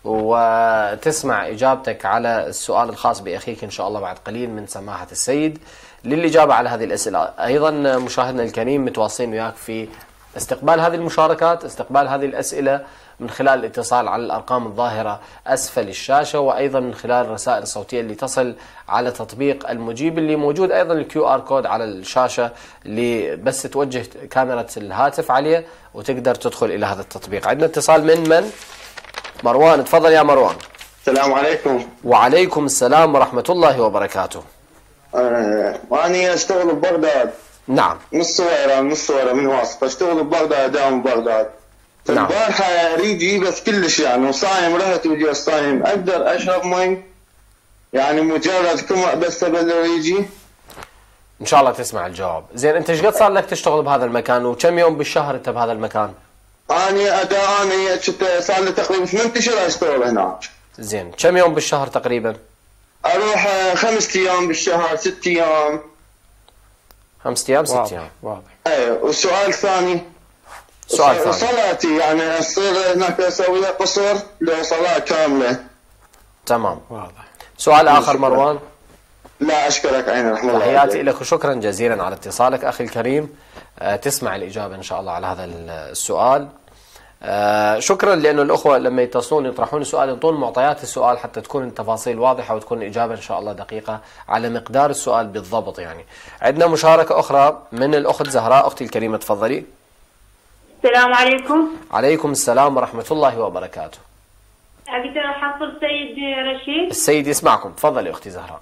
وتسمع اجابتك على السؤال الخاص باخيك ان شاء الله بعد قليل من سماحه السيد للاجابه على هذه الاسئله. ايضا مشاهدنا الكريم متواصلين وياك في استقبال هذه المشاركات، استقبال هذه الاسئله من خلال الاتصال على الارقام الظاهره اسفل الشاشه، وايضا من خلال الرسائل الصوتيه اللي تصل على تطبيق المجيب اللي موجود ايضا الكيو ار كود على الشاشه، اللي بس توجه كاميرا الهاتف عليه وتقدر تدخل الى هذا التطبيق. عندنا اتصال من من؟ مروان، تفضل يا مروان. السلام عليكم. وعليكم السلام ورحمه الله وبركاته. آه، وأنا أشتغل ببغداد. نعم. نص صويرة نص صويرة من واسطة، أشتغل ببغداد داوم ببغداد. نعم. البارحة ريجي بس كلش يعني وصايم، رحت وجي صايم، أقدر أشرب مي يعني مجرد كمع بس أبلغ ريجي؟ إن شاء الله تسمع الجواب. زين أنت إيش قد صار لك تشتغل بهذا المكان وكم يوم بالشهر أنت بهذا المكان؟ أنا أداء أنا صار لي تقريبا ثمانية أشهر أشتغل هناك. زين كم يوم بالشهر تقريبا؟ أروح خمس أيام بالشهر، ست أيام. خمس أيام ست أيام. واضح. أيوه. والسؤال الثاني، سؤال ثاني، صلاتي يعني أصير هناك أسويها قصر لو صلاة كاملة؟ تمام. واضح. سؤال آخر مروان؟ لا أشكرك عيني رحمة الله. تحياتي لك وشكرا جزيلا على اتصالك أخي الكريم. أه تسمع الإجابة إن شاء الله على هذا السؤال. أه شكرا، لأنه الأخوة لما يتصلون يطرحون السؤال يعطون معطيات السؤال حتى تكون التفاصيل واضحة وتكون الإجابة إن شاء الله دقيقة على مقدار السؤال بالضبط. يعني عندنا مشاركة أخرى من الأخت زهراء. أختي الكريمة تفضلي. السلام عليكم. عليكم السلام ورحمة الله وبركاته. أقدر أحصل سيد رشيد؟ السيد يسمعكم، تفضلي أختي زهراء.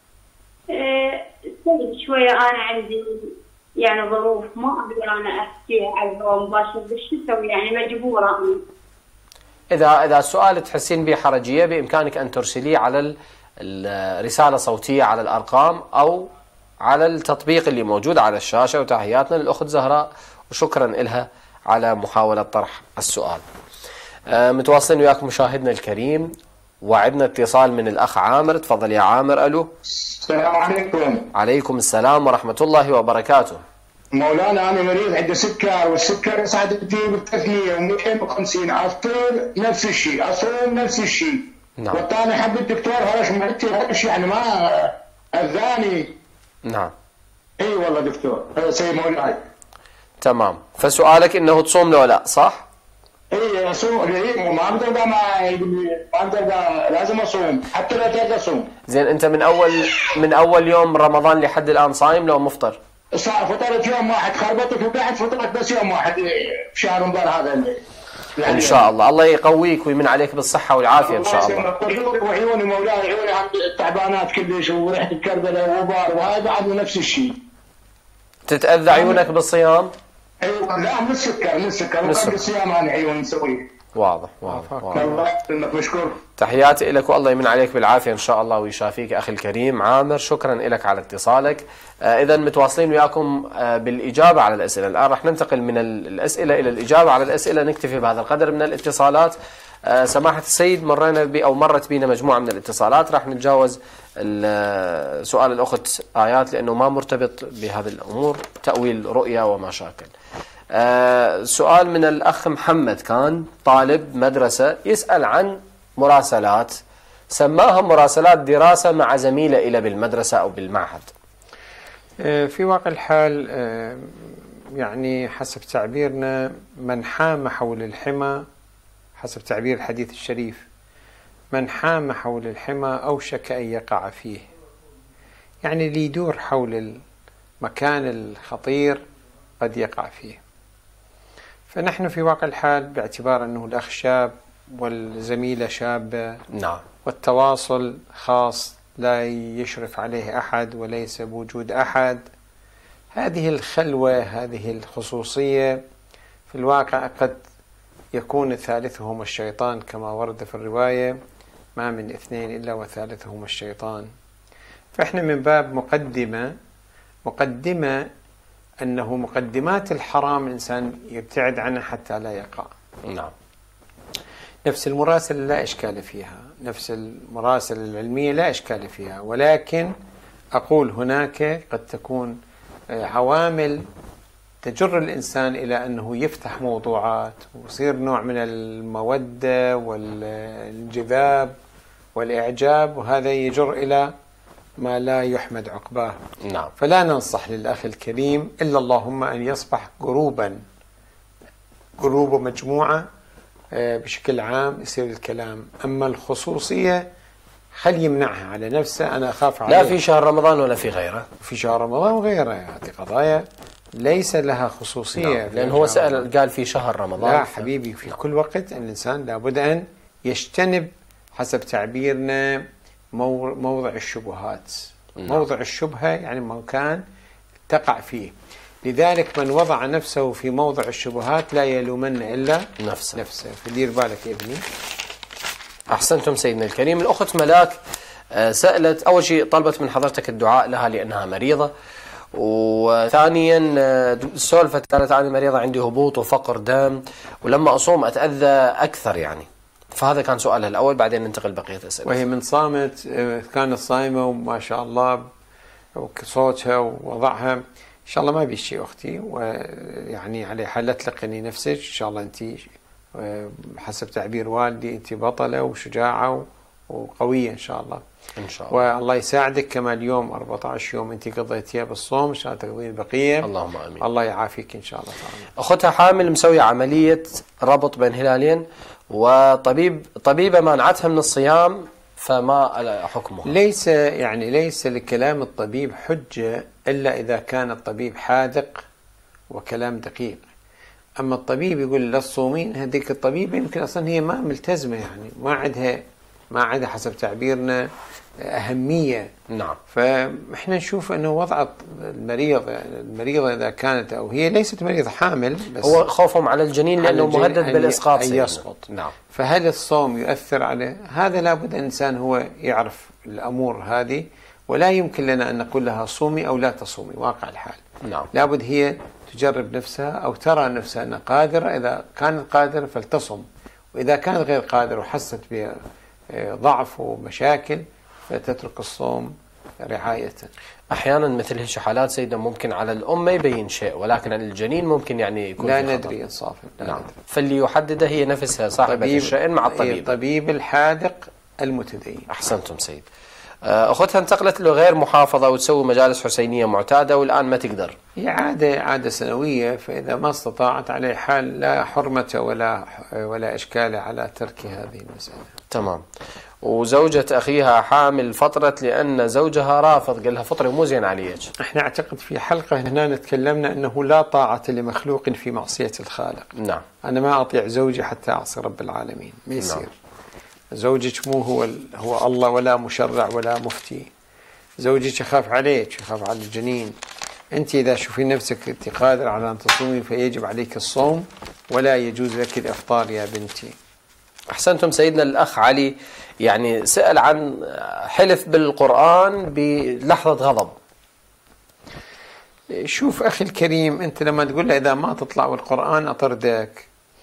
أه سيد شوية أنا عندي يعني ظروف ما أقدر أنا أحكي على الهواء مباشر، بالشو أسوي يعني مجبورة أنا. إذا إذا السؤال تحسين به حرجية بإمكانك أن ترسليه على الرسالة صوتية على الأرقام أو على التطبيق اللي موجود على الشاشة. وتحياتنا للأخت زهراء وشكرا لها على محاولة طرح السؤال. آه متواصلين وياك مشاهدنا الكريم، وعدنا اتصال من الأخ عامر. تفضل يا عامر. ألو. السلام عليكم. عليكم السلام ورحمة الله وبركاته. مولانا أنا مريض عندي سكر، والسكر يصعد بتجيب التثنية ومئتين وخمسين، أفطر نفس الشيء، أصوم نفس الشيء. نعم. والثاني حب الدكتور هرش معدتي هرش يعني ما أذاني. نعم. اي والله دكتور سيد مولاي. تمام. فسؤالك انه تصوم لو لا، صح؟ اي اصوم ما اقدر بقى ما ما اقدر بقى لازم اصوم حتى لو تقدر اصوم. زين انت من اول من اول يوم رمضان لحد الان صايم لو مفطر؟ صار فطرت يوم واحد خربطت وقعد فطرت بس يوم واحد في شهر رمضان هذا يعني ان شاء الله. الله يقويك ويمن عليك بالصحه والعافيه ان شاء الله. وعيوني مولاي عيوني تعبانات كلش وريحه الكربلاء وغبار وهذا بعد نفس الشيء. تتاذى عيونك بالصيام؟ ايوه لا من السكر من السكر وقبل الصيام انا عيوني مسويه. واضح واضح واضح. الله انك مشكور. تحياتي لك والله يمن عليك بالعافيه ان شاء الله ويشافيك اخي الكريم عامر. شكرا لك على اتصالك. آه اذا متواصلين وياكم آه بالاجابه على الاسئله. الان راح ننتقل من الاسئله الى الاجابه على الاسئله. نكتفي بهذا القدر من الاتصالات. آه سماحه السيد مرينا ب او مرت بنا مجموعه من الاتصالات. راح نتجاوز سؤال الاخت ايات لانه ما مرتبط بهذه الامور تاويل رؤيا وما شاكل. آه سؤال من الأخ محمد كان طالب مدرسة يسأل عن مراسلات سماها مراسلات دراسة مع زميلة إلى بالمدرسة أو بالمعهد. آه في واقع الحال آه يعني حسب تعبيرنا من حام حول الحمى، حسب تعبير الحديث الشريف، من حام حول الحمى أوشك أن يقع فيه. يعني اللي يدور حول المكان الخطير قد يقع فيه. فنحن في واقع الحال باعتبار أنه الأخ شاب والزميلة شابة، نعم، والتواصل خاص لا يشرف عليه أحد وليس بوجود أحد، هذه الخلوة هذه الخصوصية في الواقع قد يكون ثالثهم الشيطان كما ورد في الرواية ما من اثنين إلا وثالثهم الشيطان. فإحنا من باب مقدمة مقدمة أنه مقدمات الحرام الإنسان يبتعد عنها حتى لا يقع. نعم. نفس المراسلة لا إشكال فيها، نفس المراسلة العلمية لا إشكال فيها، ولكن أقول هناك قد تكون عوامل تجر الإنسان إلى أنه يفتح موضوعات ويصير نوع من المودة والانجذاب والإعجاب، وهذا يجر إلى ما لا يحمد عقباه. نعم. فلا ننصح للأخ الكريم إلا اللهم أن يصبح جروبا جروب ومجموعة بشكل عام يصير الكلام. أما الخصوصية خل يمنعها على نفسه. أنا أخاف عليه. لا في شهر رمضان ولا في غيره. في شهر رمضان وغيره، هذه قضايا ليس لها خصوصية. نعم. لأن هو سأل قال في شهر رمضان. لا ف... حبيبي في نعم. كل وقت الإنسان لابد أن يجتنب حسب تعبيرنا موضع الشبهات. نعم. موضع الشبهة يعني مكان تقع فيه. لذلك من وضع نفسه في موضع الشبهات لا يلومن إلا نفسه. نفسه. فدير بالك يا ابني. أحسنتم سيدنا الكريم. الأخت ملاك سألت، أول شيء طلبت من حضرتك الدعاء لها لأنها مريضة، وثانيا سولفت قالت أنا مريضة عندي هبوط وفقر دم ولما أصوم أتأذى أكثر يعني. فهذا كان سؤالها الأول، بعدين ننتقل بقية أسئلة. وهي من صامت كانت صايمة وما شاء الله صوتها ووضعها إن شاء الله ما بي شيء أختي، ويعني على حال لا تلقني نفسك إن شاء الله. أنت حسب تعبير والدي أنت بطلة وشجاعة وقوية إن شاء الله. إن شاء الله. والله يساعدك. كما اليوم أربعة عشر يوم أنت قضيتيها بالصوم، إن شاء الله تقضين البقية. اللهم آمين. الله يعافيك إن شاء الله تعالى. أختها حامل مسوية عملية ربط بين هلالين، وطبيب طبيبة مانعتها من الصيام، فما حكمها؟ ليس يعني ليس لكلام الطبيب حجة إلا إذا كان الطبيب حاذق وكلام دقيق. أما الطبيب يقول لا تصومين، هذيك الطبيبة يمكن أصلا هي ما ملتزمة، يعني ما عندها ما عندها حسب تعبيرنا أهمية. نعم. فإحنا نشوف أنه وضع المريض المريضة إذا كانت أو هي ليست مريضة حامل، بس هو خوفهم على الجنين لأنه مهدد بالإسقاط أن يسقط. نعم. فهل الصوم يؤثر عليه؟ هذا لابد الإنسان هو يعرف الأمور هذه، ولا يمكن لنا أن نقول لها صومي أو لا تصومي واقع الحال. نعم. لابد هي تجرب نفسها أو ترى نفسها أنها قادرة. إذا كانت قادرة فلتصم، وإذا كانت غير قادرة وحست بضعف ومشاكل فتترك الصوم رعاية. أحيانا مثل هيك حالات سيدنا ممكن على الأم ما يبين شيء، ولكن على الجنين ممكن يعني يكون لا ندري إنصافا. نعم. فاللي يحددها هي نفسها صاحبة الشأن مع الطبيب. الطبيب الحاذق المتدين. أحسنتم سيد. أختها انتقلت لغير محافظة وتسوي مجالس حسينية معتادة والآن ما تقدر. هي عادة عادة سنوية، فإذا ما استطاعت على حال لا حرمة ولا ولا إشكال على ترك هذه المسألة. تمام. وزوجة أخيها حامل فطرت لأن زوجها رافض، قال لها فطري مو زين عليك. احنا أعتقد في حلقة هنا تكلمنا أنه لا طاعة لمخلوق في معصية الخالق. نعم. أنا ما أطيع زوجي حتى أعصي رب العالمين، ما يصير. نعم. زوجك مو هو هو الله ولا مشرع ولا مفتي. زوجك يخاف عليك، يخاف على الجنين. أنت إذا شوفين نفسك أنت قادر على أن تصومي فيجب عليك الصوم ولا يجوز لك الإفطار يا بنتي. أحسنتم. سيدنا الأخ علي يعني سأل عن حلف بالقرآن بلحظة غضب. شوف أخي الكريم، أنت لما تقول له إذا ما تطلع والقرآن أطردك،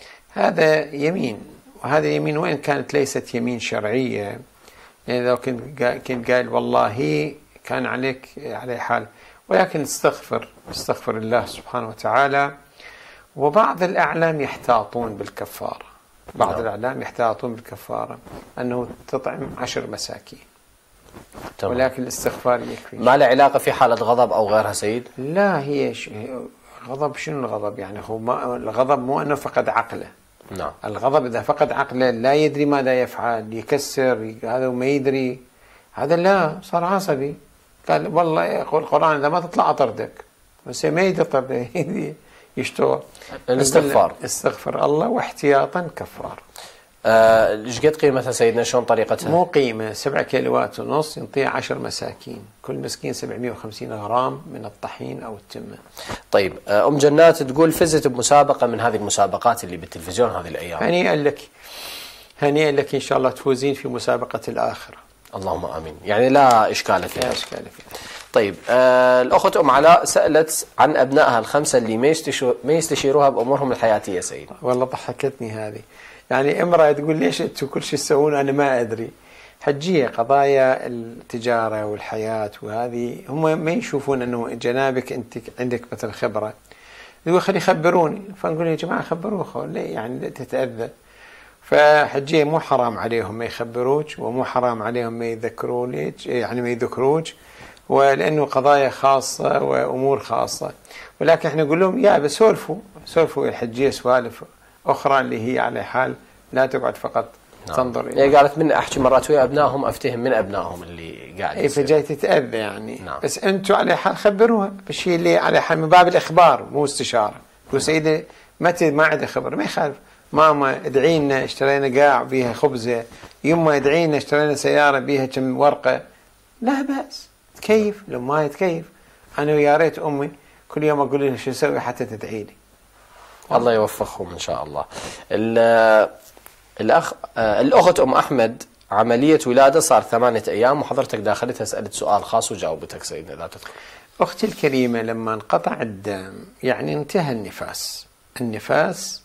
هذا يمين، وهذا يمين وإن كانت ليست يمين شرعية. يعني لو كنت كنت قايل والله كان عليك على حال، ولكن استغفر استغفر الله سبحانه وتعالى. وبعض الأعلام يحتاطون بالكفارة، بعض نعم. الأعلام يحتاطون بالكفارة أنه تطعم عشر مساكين. تمام. ولكن الاستغفار يكفي. ما له علاقة في حالة غضب أو غيرها سيد؟ لا، هي ش... غضب. شنو الغضب؟ يعني هو ما... الغضب مو أنه فقد عقله. نعم. الغضب إذا فقد عقله لا يدري ماذا يفعل، يكسر هذا وما يدري، هذا لا صار عصبي. قال والله يقول القرآن إذا ما تطلع أطردك، بس ما يطرد يشتغل. الاستغفار. استغفر الله واحتياطا كفار. ايش قد قيمتها سيدنا؟ شلون طريقتها؟ مو قيمة، سبع كيلوات ونص ينطيها عشر مساكين، كل مسكين سبعمائة وخمسين غرام من الطحين أو التمة. طيب أم جنات تقول فزت بمسابقة من هذه المسابقات اللي بالتلفزيون هذه الأيام. هنيئا لك، هنيئا لك إن شاء الله تفوزين في مسابقة الآخرة. اللهم آمين. يعني لا إشكال فيها. لا إشكال فيها. طيب آه الأخت أم علاء سألت عن أبنائها الخمسة اللي ما ما يستشيروها بأمورهم الحياتية سيد. والله ضحكتني هذه. يعني امرأة تقول ليش أنتم كل شيء تسوون أنا ما أدري. حجية قضايا التجارة والحياة وهذه هم ما يشوفون أنه جنابك أنت عندك مثل خبرة. يقول خلي يخبروني، فنقول يا جماعة خبروه ليه يعني تتأذى. فحجية مو حرام عليهم ما يخبروك، ومو حرام عليهم ما يذكرونك، يعني ما يذكروك، ولأنه قضايا خاصة وأمور خاصة. ولكن احنا نقول لهم يا بس سولفوا سولفوا الحجية سوالف أخرى اللي هي على حال لا تقعد فقط نعم. تنظر إليه. هي قالت من أحكي مرات ويا أبنائهم أفتهم من أبنائهم اللي قاعد يصير. فجاي تتأذى يعني نعم. بس أنتوا على حال خبروها بالشيء اللي على حال من باب الإخبار مو استشارة. نعم. سيدي متى ما عنده خبر ما يخالف. ماما ادعي لنا اشترينا قاع بيها خبزة، يما ادعي لنا اشترينا سيارة بيها كم ورقة، لا بأس تكيف. لو ما يتكيف أنا ويا ريت أمي كل يوم أقول لها شو أسوي حتى تدعي لي. الله يوفقهم إن شاء الله. الأخ الأخت أم أحمد عملية ولادة صار ثمانية أيام وحضرتك داخلتها سألت سؤال خاص وجاوبتك سيدنا لا تذكر. أختي الكريمة لما انقطع الدم يعني انتهى النفاس. النفاس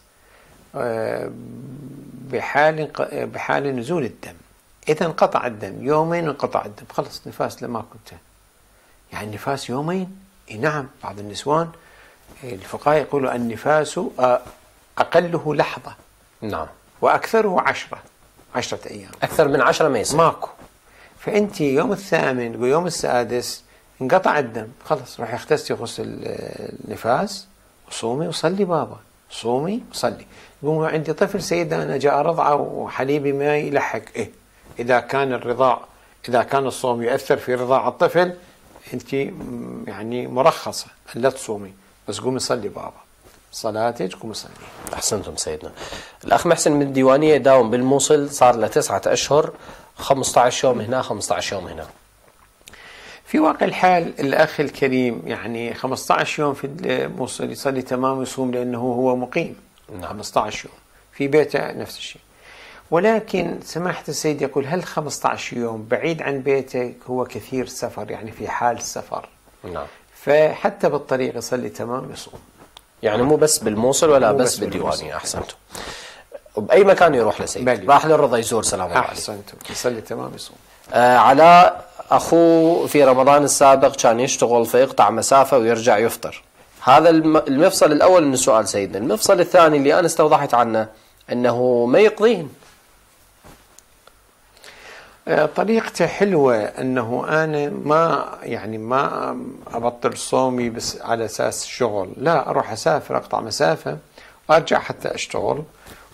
بحال بحال نزول الدم. إذا انقطع الدم يومين انقطع الدم خلص نفاس لما كنت يعني النفاس يومين. نعم بعض النسوان الفقهاء يقولوا النفاس أقله لحظة نعم وأكثره عشرة عشرة أيام. أكثر من عشرة ما يصير ماكو. فأنت يوم الثامن ويوم السادس انقطع الدم خلص روحي اغتسلي غسل النفاس وصومي وصلي بابا صومي وصلي. يقول عندي طفل سيدة أنا جاء رضعة وحليبي ما يلحق. إيه إذا كان الرضاع إذا كان الصوم يؤثر في رضاع الطفل أنت يعني مرخصة لا تصومي بس قومي صلي بابا صلاتك قومي صلي. أحسنتم سيدنا. الأخ محسن من الديوانية داوم بالموصل صار له تسعة أشهر خمسة عشر يوم هنا خمسة عشر يوم هنا. في واقع الحال الأخ الكريم يعني خمسة عشر يوم في الموصل يصلي تمام ويصوم لأنه هو مقيم. نعم. خمسة عشر يوم في بيته نفس الشيء. ولكن سماحة السيد يقول هل خمسة عشر يوم بعيد عن بيتك هو كثير سفر يعني في حال السفر. نعم. فحتى بالطريق يصلي تمام يصوم. يعني مو بس بالموصل ولا بس, بس بالديوانية. أحسنتم. وبأي مكان يروح لسيد راح للرضا يزور سلام الله عليه. أحسنتم يصلي تمام يصوم. آه علاء أخوه في رمضان السابق كان يشتغل فيقطع مسافة ويرجع يفطر. هذا المفصل الأول من السؤال سيدنا. المفصل الثاني اللي أنا استوضحت عنه أنه ما يقضين. طريقته حلوة، أنه أنا ما يعني ما أبطل صومي بس على أساس شغل، لا، أروح أسافر أقطع مسافة وأرجع حتى أشتغل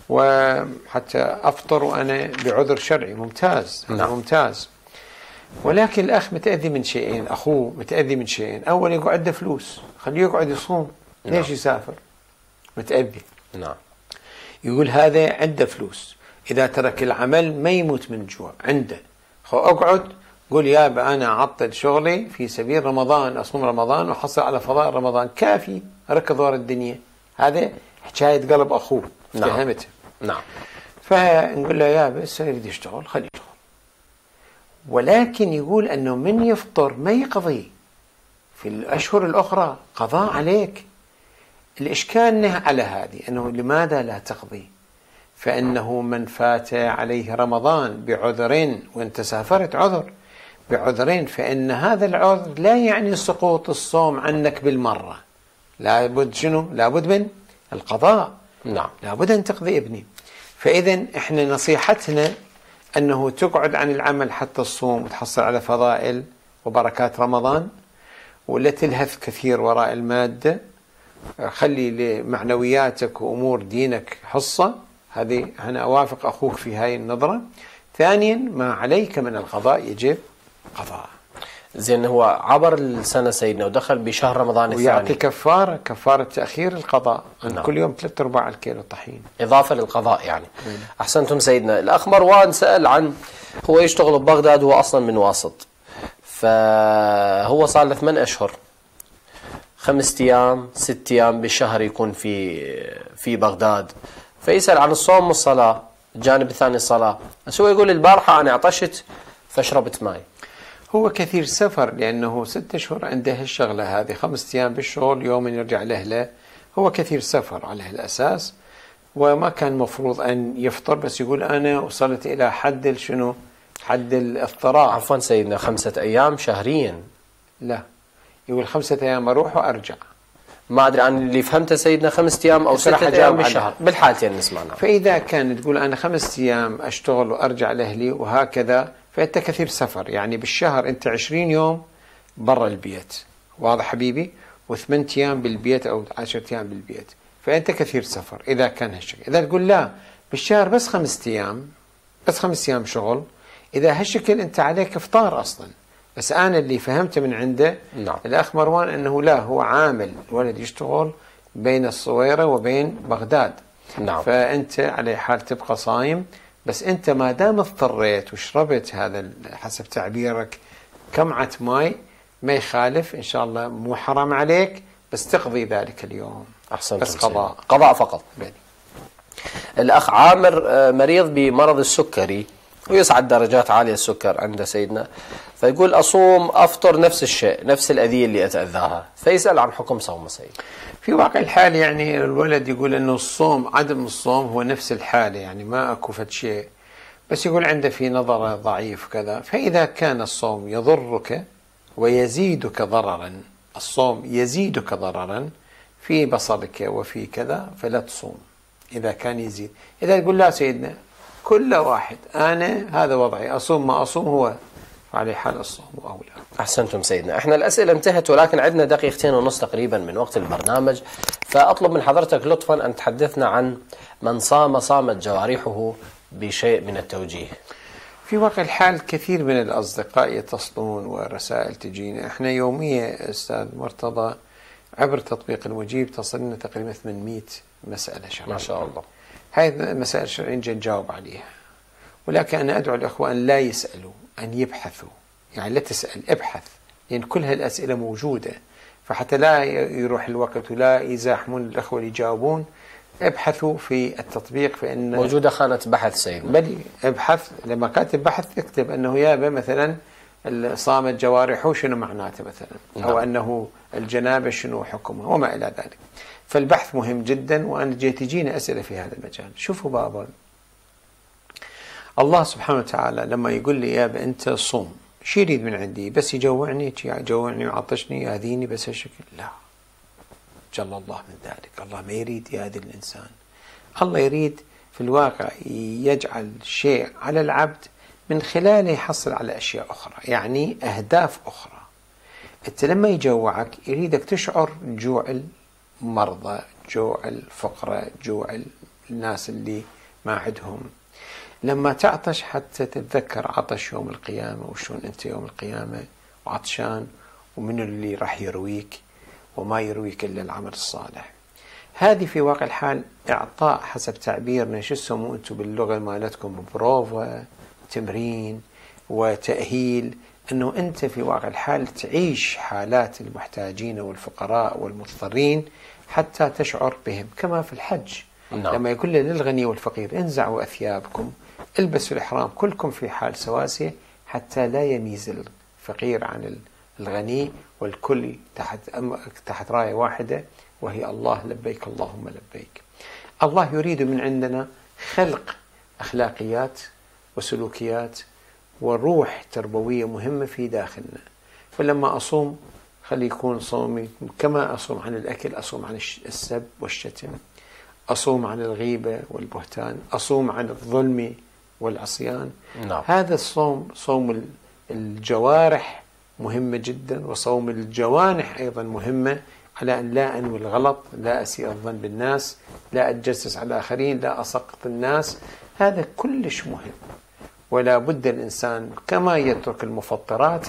وحتى أفطر وأنا بعذر شرعي. ممتاز. نعم. ممتاز. ولكن الأخ متأذي من شيئين، أخوه متأذي من شيئين. أول يقعد عنده فلوس، خليه يقعد يصوم. نعم. ليش يسافر؟ متأذي. نعم. يقول هذا عنده فلوس، إذا ترك العمل ما يموت من جوع، عنده. خو أقعد قول يابا أنا أعطل شغلي في سبيل رمضان، أصوم رمضان وحصل على فضاء رمضان، كافي ركض ورا الدنيا. هذا حكاية قلب أخوه. نعم. فهمته. نعم. فنقول له يابا هسه يريد يشتغل خليه يشتغل، ولكن يقول أنه من يفطر ما يقضي في الأشهر الأخرى، قضاء عليك. الإشكال على هذه أنه لماذا لا تقضي؟ فإنه من فات عليه رمضان بعذرين، وانت سافرت عذر بعذرين، فإن هذا العذر لا يعني سقوط الصوم عنك بالمرة، لابد شنو؟ لابد من القضاء. نعم. لابد أن تقضي ابني. فإذا إحنا نصيحتنا أنه تقعد عن العمل حتى الصوم وتحصل على فضائل وبركات رمضان، ولا تلهث كثير وراء المادة. خلي لمعنوياتك وأمور دينك حصة. هذه أنا أوافق أخوك في هاي النظرة. ثانيا ما عليك من القضاء يجب قضاء. زين، هو عبر السنة سيدنا ودخل بشهر رمضان الثاني ويعطي كفارة، كفارة تأخير القضاء. نعم. كل يوم ثلاثة أرباع الكيلو طحين إضافة للقضاء يعني. مم. أحسنتم سيدنا. الأخ مروان سأل عن، هو يشتغل ببغداد، هو أصلا من واسط، فهو صار له ثمان أشهر، خمسة أيام ست أيام بالشهر يكون في في بغداد، فيسأل عن الصوم والصلاة، الجانب الثاني الصلاة. بس هو يقول البارحة أنا عطشت فشربت ماي. هو كثير سفر، لأنه ستة أشهر عنده الشغلة هذه، خمسة أيام بالشغل، يوم يرجع لأهله. هو كثير سفر على هالأساس، وما كان مفروض أن يفطر، بس يقول أنا وصلت إلى حد شنو؟ حد الاضطرار. عفوا سيدنا، خمسة أيام شهريا؟ لا، يقول خمسة أيام أروح وأرجع. ما أدري، أنا اللي فهمته سيدنا خمسة أيام أو ستة أيام بالشهر، بالحالتين نسمعنا. فإذا كان تقول أنا خمسة أيام أشتغل وأرجع لأهلي وهكذا، فأنت كثير سفر. يعني بالشهر أنت عشرين يوم برا البيت، واضح حبيبي، وثمانية أيام بالبيت أو عشرة أيام بالبيت، فأنت كثير سفر. إذا كان هالشكل، إذا تقول لا بالشهر بس خمسة أيام، بس خمسة أيام شغل، إذا هالشكل أنت عليك إفطار أصلا. بس أنا اللي فهمته من عنده نعم. الأخ مروان أنه لا، هو عامل ولد يشتغل بين الصويرة وبين بغداد. نعم. فأنت على حال تبقى صايم، بس أنت ما دام اضطريت وشربت هذا حسب تعبيرك كمعة ماي، ما يخالف إن شاء الله، مو حرام عليك، بس تقضي ذلك اليوم. أحسنتم. بس قضاء سيدنا. قضاء فقط. بني. الأخ عامر مريض بمرض السكري، ويصعد درجات عالية السكر عند سيدنا، فيقول أصوم أفطر نفس الشيء، نفس الأذية اللي أتأذاها، فيسأل عن حكم صوم سيد. في واقع الحال يعني الولد يقول أنه الصوم، عدم الصوم هو نفس الحالة، يعني ما أكو فد شيء، بس يقول عنده في نظر ضعيف كذا. فإذا كان الصوم يضرك ويزيدك ضررا، الصوم يزيدك ضررا في بصرك وفي كذا، فلا تصوم. إذا كان يزيد، إذا يقول لا سيدنا كل واحد أنا هذا وضعي، أصوم ما أصوم هو على حال الصوم أولى. أحسنتم سيدنا. احنا الأسئلة انتهت، ولكن عندنا دقيقتين ونص تقريبا من وقت البرنامج، فأطلب من حضرتك لطفا أن تحدثنا عن من صام صامت جوارحه بشيء من التوجيه. في واقع الحال كثير من الأصدقاء يتصلون ورسائل تجينا، احنا يوميا أستاذ مرتضى عبر تطبيق المجيب تصلنا تقريبا ثمانمئة مسألة شرعية. ما شاء الله. هاي المسائل الشرعية نجاوب عليها، ولكن أنا أدعو الأخوة أن لا يسألوا، أن يبحثوا. يعني لا تسأل، ابحث، لأن كل هالأسئلة موجودة، فحتى لا يروح الوقت ولا يزاحمون الأخوة اللي يجاوبون. ابحثوا في التطبيق، فإن موجودة خانة بحث سيدنا. بل ابحث، لما كاتب بحث اكتب أنه يابا مثلا صامت جوارحه شنو معناته مثلا، أو أنه الجنابة شنو حكمه وما إلى ذلك. فالبحث مهم جدا، وأنا جيت تجينا أسئلة في هذا المجال. شوفوا بابا، الله سبحانه وتعالى لما يقول لي يابا أنت صوم، شو يريد من عندي؟ بس يجوعني يجوعني ويعطشني يأذيني بس هالشكل؟ لا، جل الله من ذلك. الله ما يريد يأذي الإنسان، الله يريد في الواقع يجعل شيء على العبد من خلاله يحصل على أشياء أخرى، يعني أهداف أخرى. أنت لما يجوعك يريدك تشعر جوع المرضى، جوع الفقراء، جوع الناس اللي ما عندهم. لما تعطش حتى تتذكر عطش يوم القيامة، وشون أنت يوم القيامة وعطشان، ومن اللي راح يرويك، وما يرويك إلا العمل الصالح. هذه في واقع الحال إعطاء حسب تعبيرنا، شو تسموا أنتم باللغة مالتكم، بروفا، تمرين وتأهيل، أنه أنت في واقع الحال تعيش حالات المحتاجين والفقراء والمضطرين حتى تشعر بهم. كما في الحج نعم. لما يقول للغني والفقير انزعوا أثيابكم، البسوا الإحرام، كلكم في حال سواسية، حتى لا يميز الفقير عن الغني، والكل تحت تحت راية واحدة، وهي الله لبيك اللهم لبيك. الله يريد من عندنا خلق أخلاقيات وسلوكيات وروح تربوية مهمة في داخلنا. فلما أصوم خلي يكون صومي كما أصوم عن الأكل، أصوم عن السب والشتم، أصوم عن الغيبة والبهتان، أصوم عن الظلم والعصيان. نعم. هذا الصوم، صوم الجوارح مهمة جدا، وصوم الجوانح أيضا مهمة، على أن لا أنوي الغلط، لا أسيء الظن بالناس، لا أتجسس على الآخرين، لا أسقط الناس. هذا كلش مهم، ولا بد الإنسان كما يترك المفطرات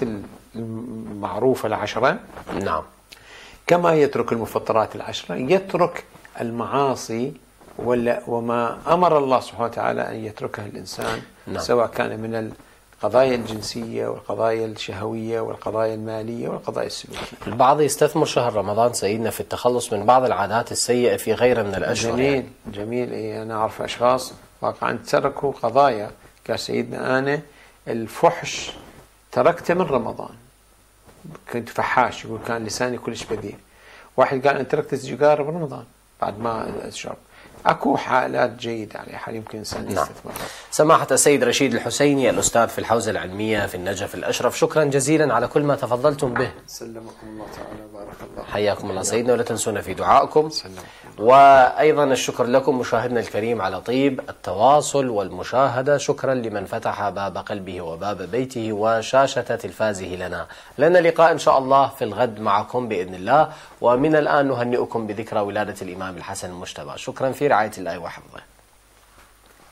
المعروفة العشرة نعم كما يترك المفطرات العشرة يترك المعاصي ولا وما أمر الله سبحانه وتعالى أن يتركها الإنسان نعم. سواء كان من القضايا الجنسية والقضايا الشهوية والقضايا المالية والقضايا السلوكية. البعض يستثمر شهر رمضان سيدنا في التخلص من بعض العادات السيئة في غيره من الأشهر. جميل يعني. جميل إيه، أنا أعرف أشخاص واقعا تركوا قضايا. قال سيدنا أنا الفحش تركته من رمضان، كنت فحاش، يقول كان لساني كلش بذيء. واحد قال أنا تركت السيجارة برمضان بعد ما أشرب. أكو حالات جيدة على حال يمكن إنسان نعم. يستثمر. سماحة السيد رشيد الحسيني الأستاذ في الحوزة العلمية في النجف الأشرف، شكرا جزيلا على كل ما تفضلتم به. سلمكم الله تعالى وبارك الله. حياكم الله سيدنا، ولا تنسونا في دعائكم. وأيضا الشكر لكم مشاهدنا الكريم على طيب التواصل والمشاهدة. شكرا لمن فتح باب قلبه وباب بيته وشاشة تلفازه لنا. لنا لقاء إن شاء الله في الغد معكم بإذن الله. ومن الآن نهنئكم بذكرى ولادة الإمام الحسن المجتبى. شكرا، في رعاية الله وحفظه.